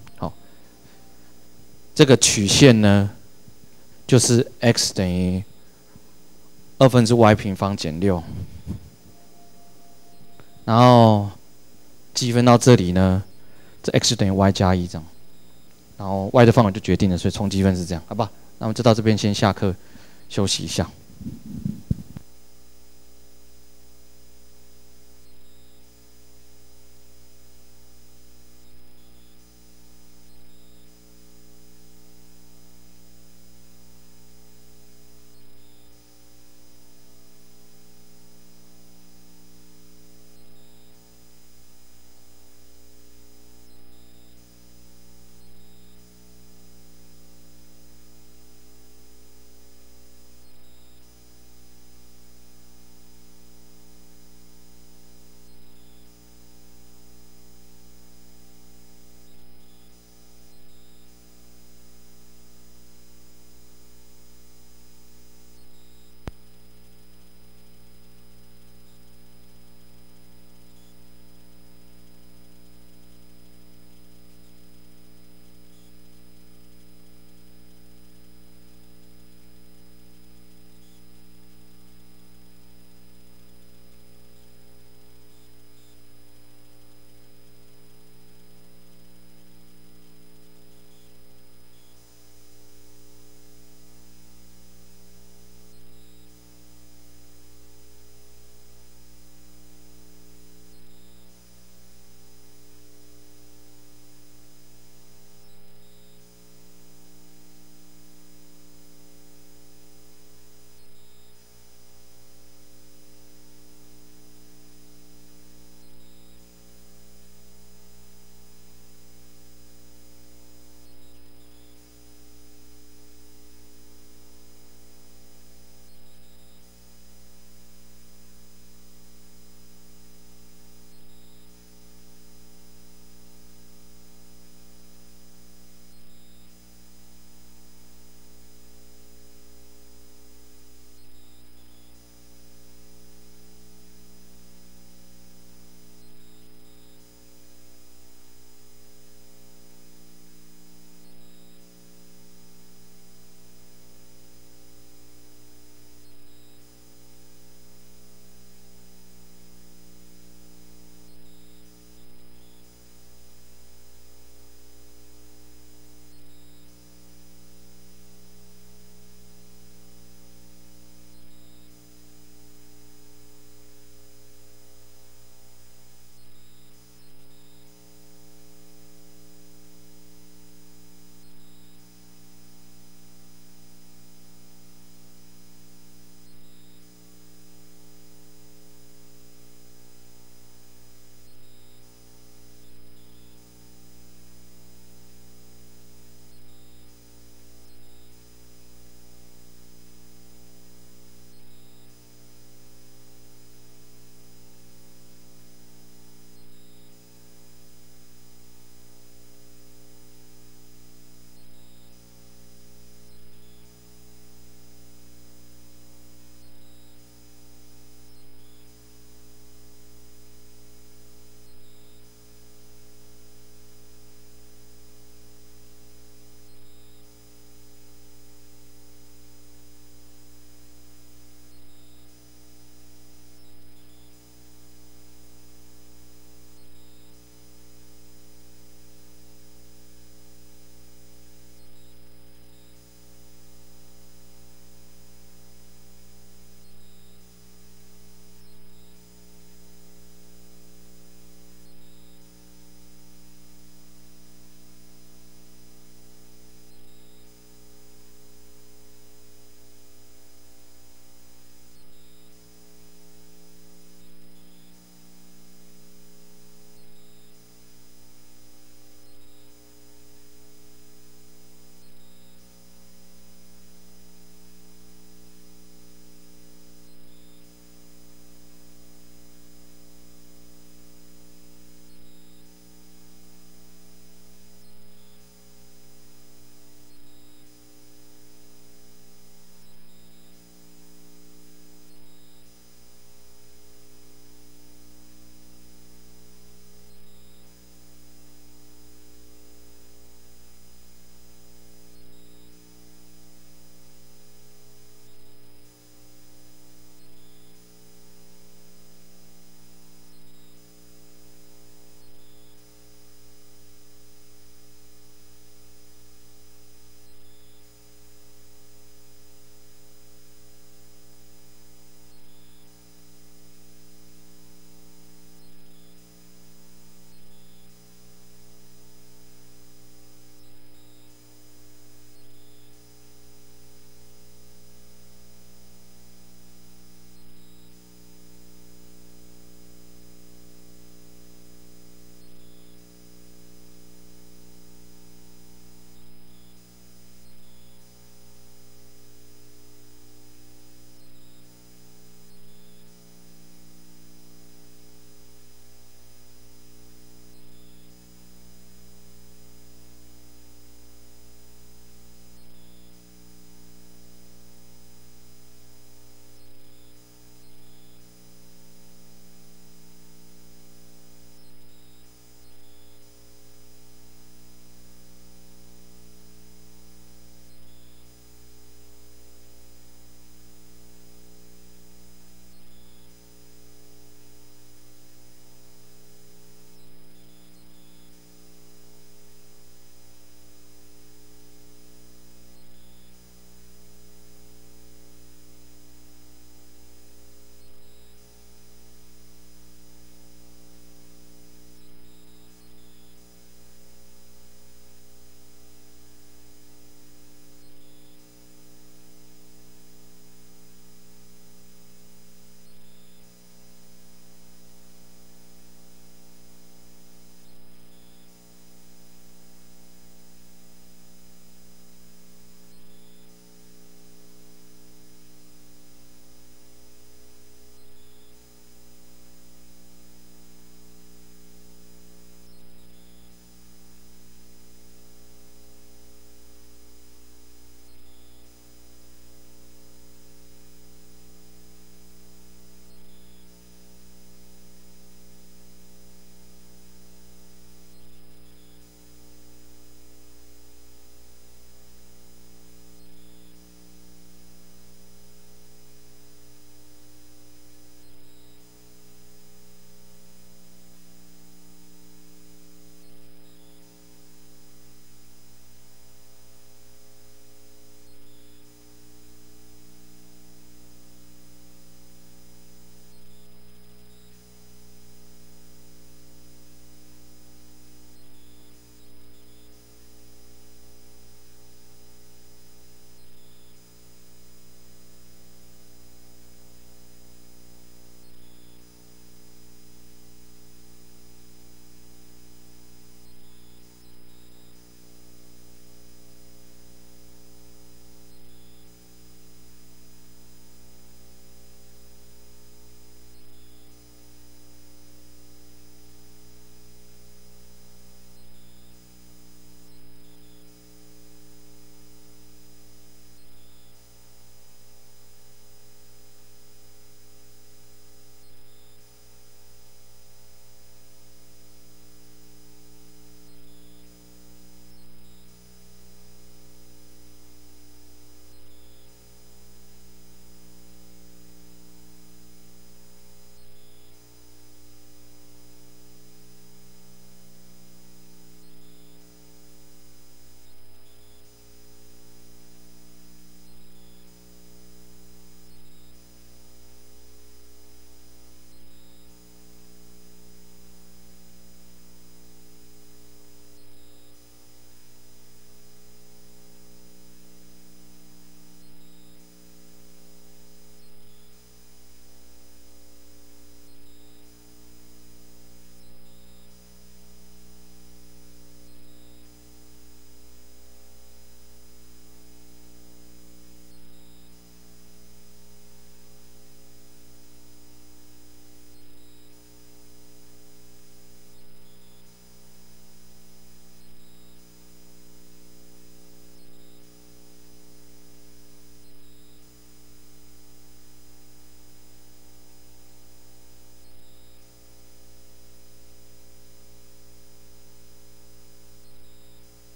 这个曲线呢，就是 x 等于二分之 y 平方减六，然后积分到这里呢， 这 x 等于 y 加一这样，然后 y 的范围就决定了，所以冲积分是这样，好吧？那我们就到这边先下课，休息一下。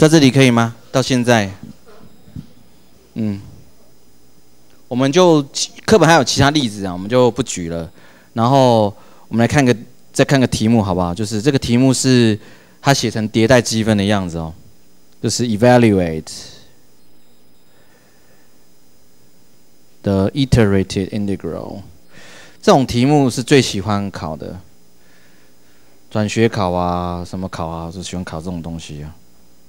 到这里可以吗？到现在，嗯，我们就课本还有其他例子啊，我们就不举了。然后我们来看个，再看个题目好不好？就是这个题目是它写成迭代积分的样子哦，就是 evaluate the iterated integral。这种题目是最喜欢考的，转学考啊，什么考啊，就喜欢考这种东西啊。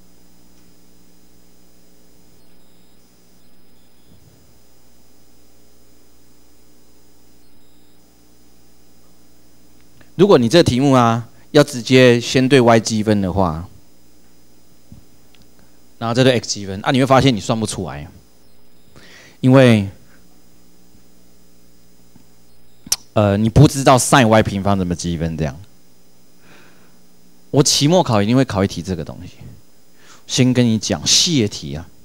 如果你这个题目啊，要直接先对 y 积分的话，然后再对 x 积分啊，你会发现你算不出来，因为呃你不知道 sin y 平方怎么积分这样。我期末考一定会考一题这个东西，先跟你讲泄题啊。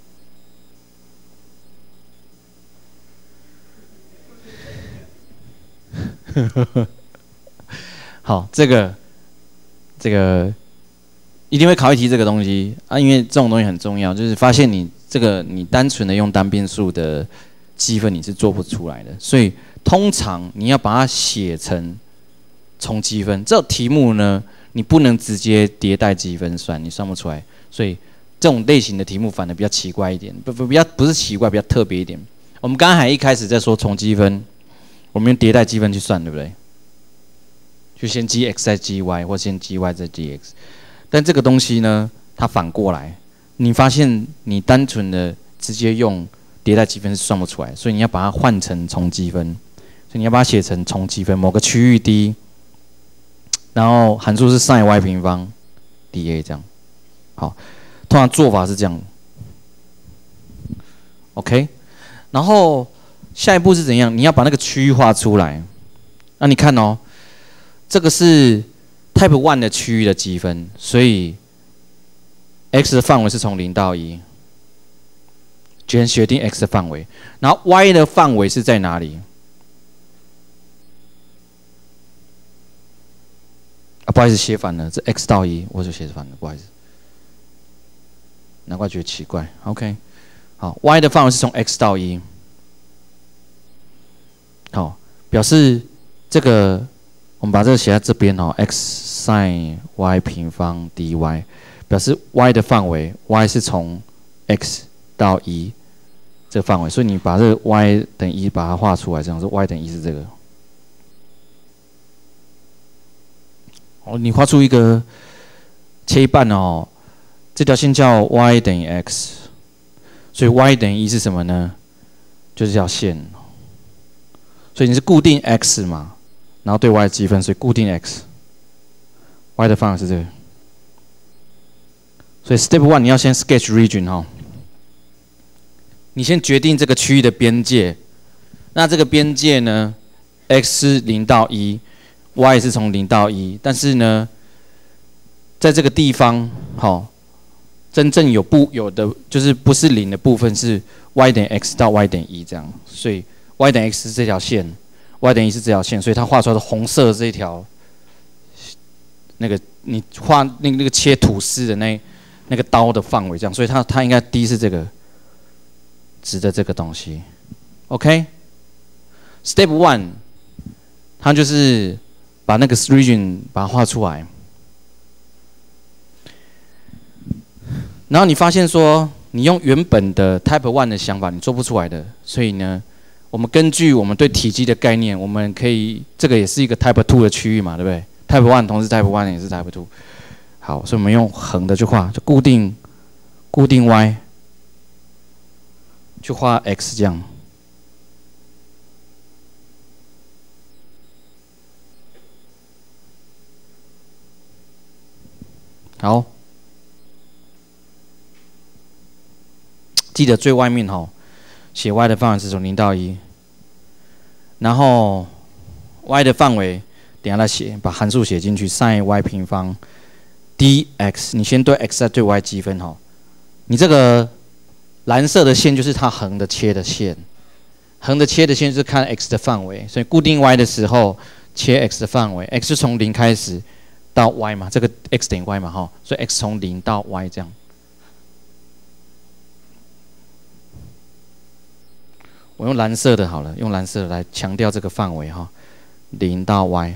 好，这个这个一定会考一题这个东西啊，因为这种东西很重要，就是发现你这个你单纯的用单变数的积分你是做不出来的，所以通常你要把它写成重积分。这种题目呢，你不能直接迭代积分算，你算不出来，所以这种类型的题目反而比较奇怪一点，不不比较不是奇怪，比较特别一点。我们刚刚还一开始在说重积分，我们用迭代积分去算，对不对？就先积 x 再积 y， 或先积 y 再积 x。但这个东西呢，它反过来，你发现你单纯的直接用迭代积分是算不出来，所以你要把它换成重积分，所以你要把它写成重积分，某个区域 d， 然后函数是 sin y 平方 dA 这样。好，通常做法是这样。OK， 然后下一步是怎样？你要把那个区域画出来。那你看哦。这个是 Type 一 的区域的积分，所以 x 的范围是从零到一，先决定 x 的范围，然后 y 的范围是在哪里？啊，不好意思，写反了，这 x 到一，我就写反了，不好意思，难怪觉得奇怪。OK， 好 ，y 的范围是从 x 到一，好，表示这个。我们把这个写在这边哦 ，x sin y 平方 dy， 表示 y 的范围 ，y 是从 x 到一这个范围，所以你把这个 y 等于一把它画出来，这样说 y 等于一是这个。哦，你画出一个切一半哦，这条线叫 y 等于 x， 所以 y 等于一是什么呢？就是这条线，所以你是固定 x 嘛。然后对 y 积分，所以固定 x，y 的范围是这个。所以 step one 你要先 sketch region 哈，你先决定这个区域的边界。那这个边界呢 ，x 是零到一 ，y 是从零到一，但是呢，在这个地方，好，真正有不有的就是不是零的部分是 y 等于 x 到 y 等于一这样，所以 y 等于 x 是这条线。y 等于是这条线，所以它画出来的红色这一条，那个你画那个那个切吐司的那那个刀的范围这样，所以它它应该 d 是这个指的这个东西 ，OK。Step one， 它就是把那个 region 把它画出来，然后你发现说你用原本的 Type 一 的想法你做不出来的，所以呢。我们根据我们对体积的概念，我们可以这个也是一个 Type 二的区域嘛，对不对 ？Type 一同时 Type 一也是 Type 二。好，所以我们用横的去画，就固定固定 y， 去画 x 这样。好，记得最外面哈。写 y 的范围是从零到一，然后 y 的范围等一下再写，把函数写进去 ，sin y 平方 dx， 你先对 x 再对 y 积分哈。你这个蓝色的线就是它横的切的线，横的切的线就是看 x 的范围，所以固定 y 的时候切 x 的范围 ，x 是从零开始到 y 嘛，这个 x 等于 y 嘛哈，所以 x 从零到 y 这样， 我用蓝色的好了，用蓝色的来强调这个范围哈，零到 y。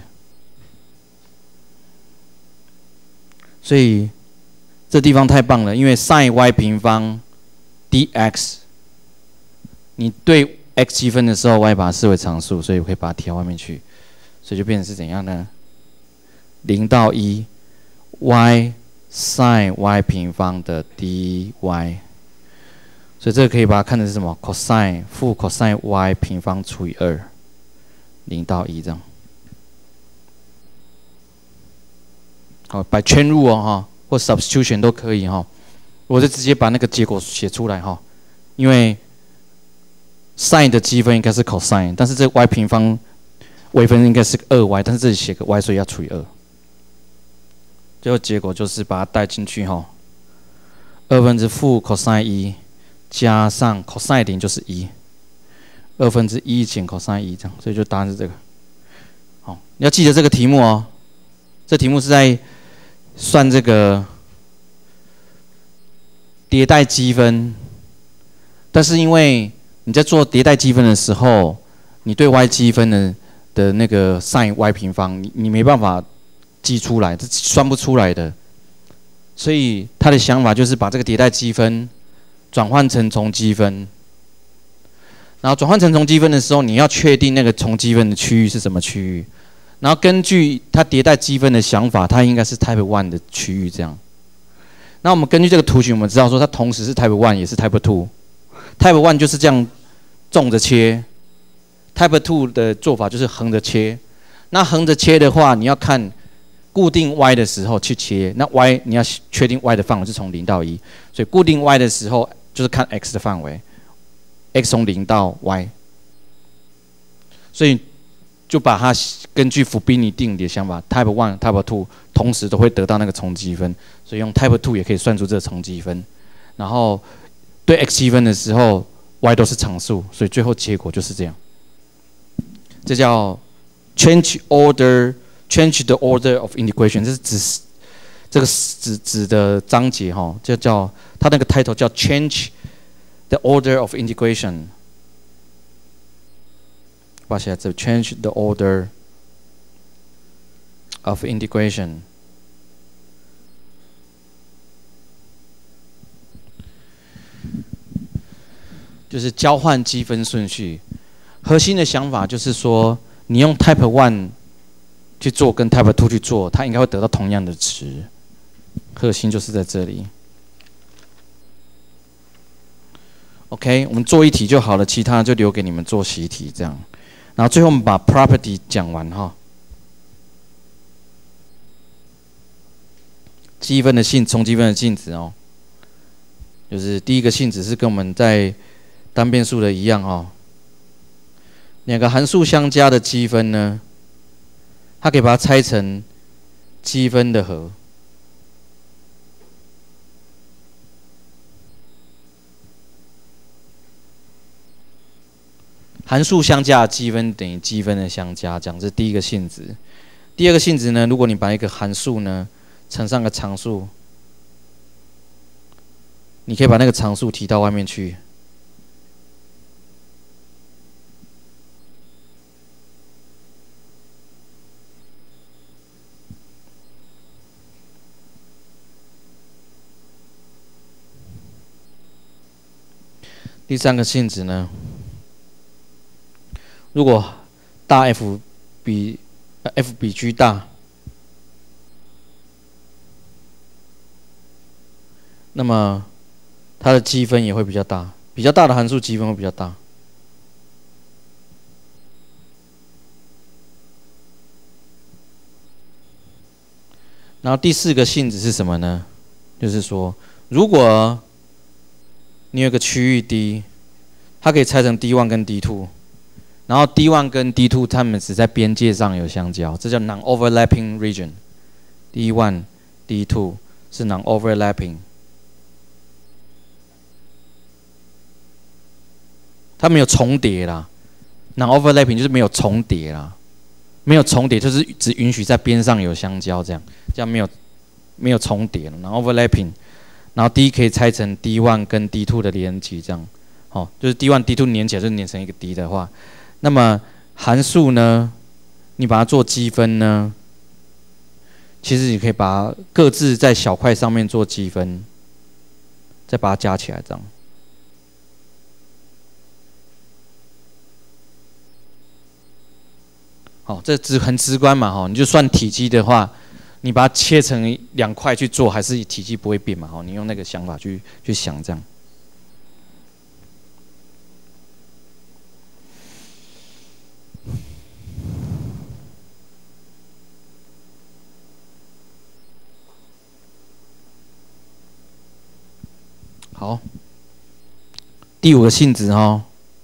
所以这地方太棒了，因为 sin y 平方 dx， 你对 x 积分的时候 ，y 把它视为常数，所以我可以把它提到外面去，所以就变成是怎样呢？零到一 y sin y 平方的 dy， 所以这个可以把它看成是什么 ？cosine 负 cosine y 平方除以二，零到一这样。好，by chain rule 哈，或 substitution 都可以哈。我就直接把那个结果写出来哈，因为 sin 的积分应该是 cosine， 但是这 y 平方微分应该是二 y， 但是这里写个 y， 所以要除以二。最后结果就是把它带进去哈，二分之负 cosine 一加上 cosine 零就是一，二分之一减 cosine 一这样，所以就答案是这个。好，你要记得这个题目哦，这题目是在算这个迭代积分，但是因为你在做迭代积分的时候，你对 y 积分的的那个 sin y 平方，你你没办法记出来，这算不出来的。所以他的想法就是把这个迭代积分转换成重积分，然后转换成重积分的时候，你要确定那个重积分的区域是什么区域。然后根据它迭代积分的想法，它应该是 Type one 的区域这样。那我们根据这个图形，我们知道说它同时是 Type one 也是 Type two。Type one 就是这样纵着切 ，Type two 的做法就是横着切。那横着切的话，你要看固定 y 的时候去切，那 y 你要确定 y 的范围是从零到一，所以固定 y 的时候就是看 x 的范围 ，x 从零到 y， 所以就把它根据弗比尼定理的想法 ，Type one、Type two 同时都会得到那个重积分，所以用 Type two 也可以算出这个重积分。然后对 x 积分的时候 ，y 都是常数，所以最后结果就是这样。这叫 change order。Change the order of integration， 这是指这个指指的章节哈，就叫它那个 title 叫 Change the order of integration。把写在这 ，Change the order of integration。就是交换积分顺序。核心的想法就是说，你用 Type one。去做跟 Type two 去做，它应该会得到同样的值。核心就是在这里。OK， 我们做一题就好了，其他就留给你们做习题这样。然后最后我们把 property 讲完哈。积分的性，重积分的性质哦，就是第一个性质是跟我们在单变数的一样哦。两个函数相加的积分呢？它可以把它拆成积分的和，函数相加的积分等于积分的相加，讲这是第一个性质。第二个性质呢，如果你把一个函数呢乘上个常数，你可以把那个常数提到外面去。第三个性质呢，如果大 F 比 F 比 G 大，那么它的积分也会比较大，比较大的函数积分会比较大。然后第四个性质是什么呢？就是说，如果你有个区域 D， 它可以拆成 D one 跟 D two， 然后 D one 跟 D two 它们只在边界上有相交，这叫 non-overlapping region。D one、D two 是 non-overlapping， 它没有重叠啦。non-overlapping 就是没有重叠啦，没有重叠就是只允许在边上有相交，这样这样没有没有重叠了 non-overlapping。然后 D 可以拆成 D one 跟 D two 的连集，这样， 好，就是 D 一 D 二 连起来就连成一个 D 的话，那么函数呢，你把它做积分呢，其实你可以把它各自在小块上面做积分，再把它加起来这样。好，这直很直观嘛，哈，你就算体积的话，你把它切成两块去做，还是体积不会变嘛，哈，你用那个想法去去想这样。好，第五个性质哈，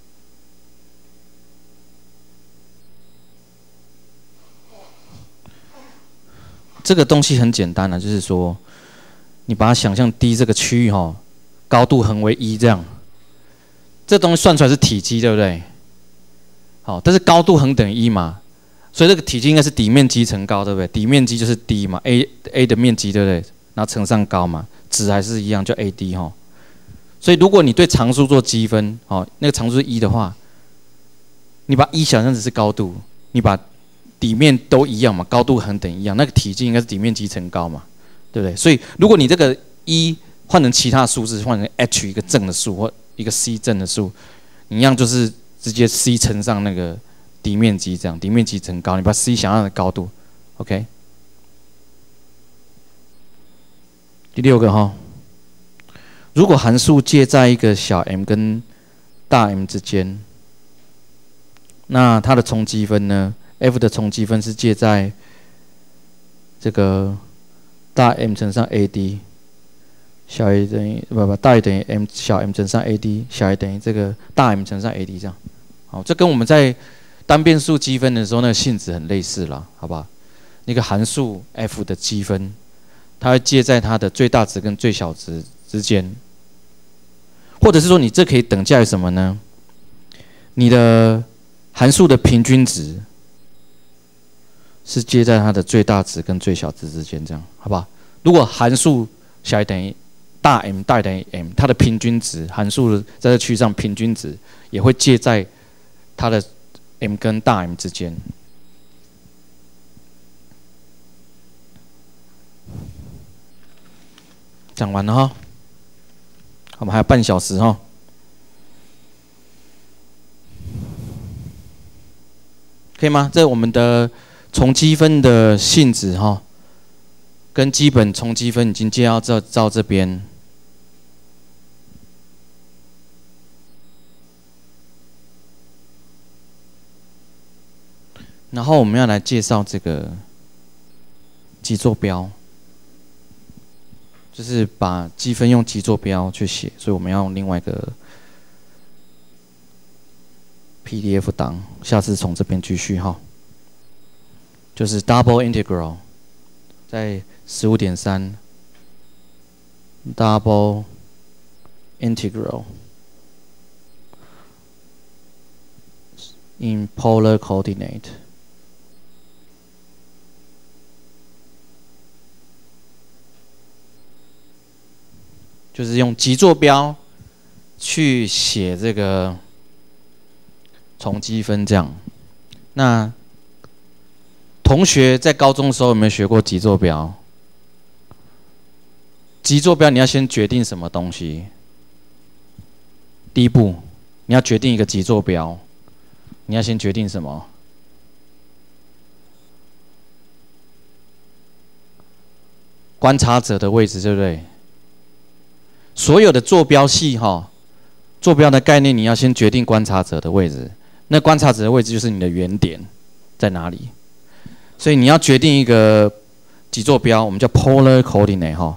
这个东西很简单啊，就是说，你把它想象 D 这个区域哈，高度恒为一这样，这东西算出来是体积，对不对？好，但是高度恒等于一嘛，所以这个体积应该是底面积乘高，对不对？底面积就是 D 嘛 ，A A 的面积，对不对？然后乘上高嘛，值还是一样，就 A D 哈。所以如果你对常数做积分，哦，那个常数是一的话，你把一想象只是高度，你把底面都一样嘛，高度恒等一样，那个体积应该是底面积乘高嘛，对不对？所以如果你这个一换成其他数字，换成 h 一个正的数或一个 c 正的数，你一样就是直接 c 乘上那个底面积，这样底面积乘高，你把 c 想象的高度 ，OK。第六个哈。如果函数介在一个小 m 跟大 M 之间，那它的重积分呢 ？f 的重积分是介在这个大 M 乘上 A D， 小 a 等于不不大于等于 m 小 m 乘上 A D， 小 a 等于这个大 M 乘上 A D 这样。好，这跟我们在单变数积分的时候那个性质很类似啦，好不好？那个函数 f 的积分，它会介在它的最大值跟最小值之间，或者是说你这可以等价于什么呢？你的函数的平均值是介在它的最大值跟最小值之间，这样好不好？如果函数小于等于大 M 大于等于 M， 它的平均值，函数在这区上平均值也会介在它的 M 跟大 M 之间。讲完了哈，我们还有半小时哈，可以吗？这我们的重积分的性质哈，跟基本重积分已经介绍到到这边，然后我们要来介绍这个极坐标。就是把积分用极坐标去写，所以我们要用另外一个 P D F 档，下次从这边继续哈。就是 double integral， 在 十五点三 double integral in polar coordinate。就是用极坐标去写这个重积分，这样。那同学在高中的时候有没有学过极坐标？极坐标你要先决定什么东西？第一步，你要决定一个极坐标，你要先决定什么？观察者的位置，对不对？所有的坐标系哈，坐标的概念你要先决定观察者的位置。那观察者的位置就是你的原点在哪里，所以你要决定一个极坐标，我们叫 polar coordinate 哈。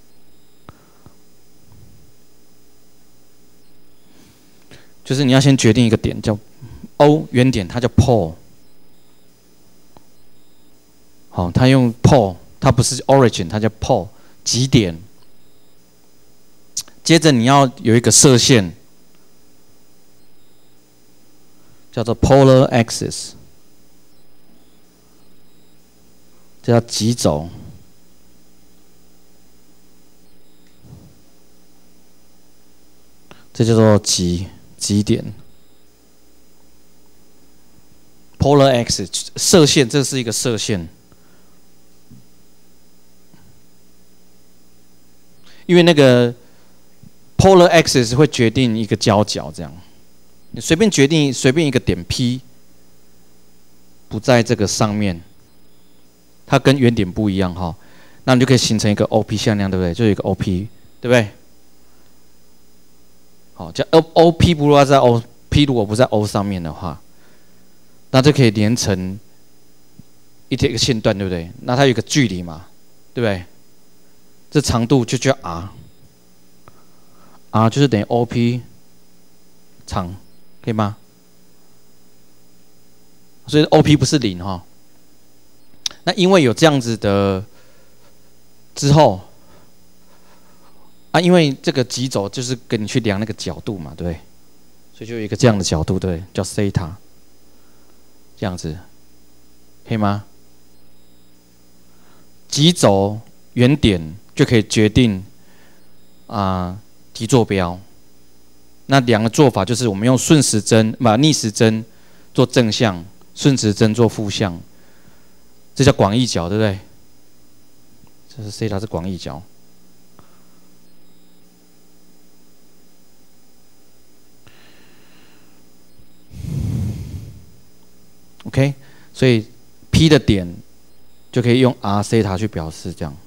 就是你要先决定一个点叫 O 原点，它叫 pole。好，它用 pole， 它不是 origin， 它叫 pole 极点。接着你要有一个射线，叫做 polar axis， 这叫极轴。这叫做极。 极点 ，polar x 射线，这是一个射线。因为那个 polar axis 会决定一个交角，这样，你随便决定随便一个点 P 不在这个上面，它跟原点不一样哈，那你就可以形成一个 O P 向量，对不对？就有一个 O P， 对不对？好，叫 O O P 不如果在 O P 如果不在 O 上面的话，那就可以连成一条一个线段，对不对？那它有一个距离嘛，对不对？这长度就叫 r，r 就是等于 O P 长，可以吗？所以 O P 不是零哈。那因为有这样子的之后，啊，因为这个极轴就是跟你去量那个角度嘛，对不对？所以就有一个这样的角度，对不对？叫 theta， 这样子，可以吗？极轴原点就可以决定啊极坐标。那两个做法就是我们用顺时针把逆时针做正向，顺时针做负向，这叫广义角，对不对？这是 theta 是广义角。OK， 所以 P 的点就可以用 r theta 去表示，这样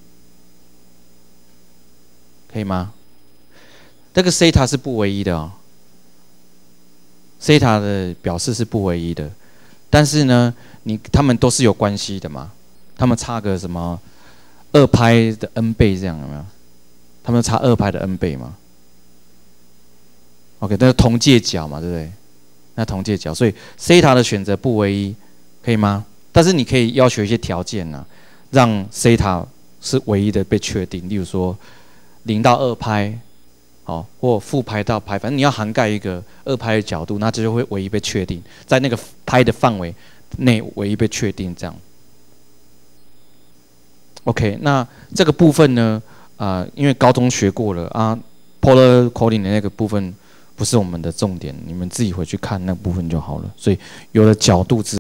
可以吗？这个 theta 是不唯一的哦 ，theta 的表示是不唯一的，但是呢，你他们都是有关系的嘛，他们差个什么二拍的 n 倍这样有没有？他们差二拍的 n 倍嘛 ？OK， 那是同界角嘛，对不对？那同界角，所以 theta 的选择不唯一，可以吗？但是你可以要求一些条件呢、啊，让 theta 是唯一的被确定，例如说零到二拍，好，或负拍到拍，反正你要涵盖一个二拍的角度，那这就会唯一被确定，在那个拍的范围内唯一被确定，这样。OK， 那这个部分呢，啊、呃，因为高中学过了啊 ，polar coordinate 的那个部分不是我们的重点，你们自己回去看那部分就好了。所以有了角度之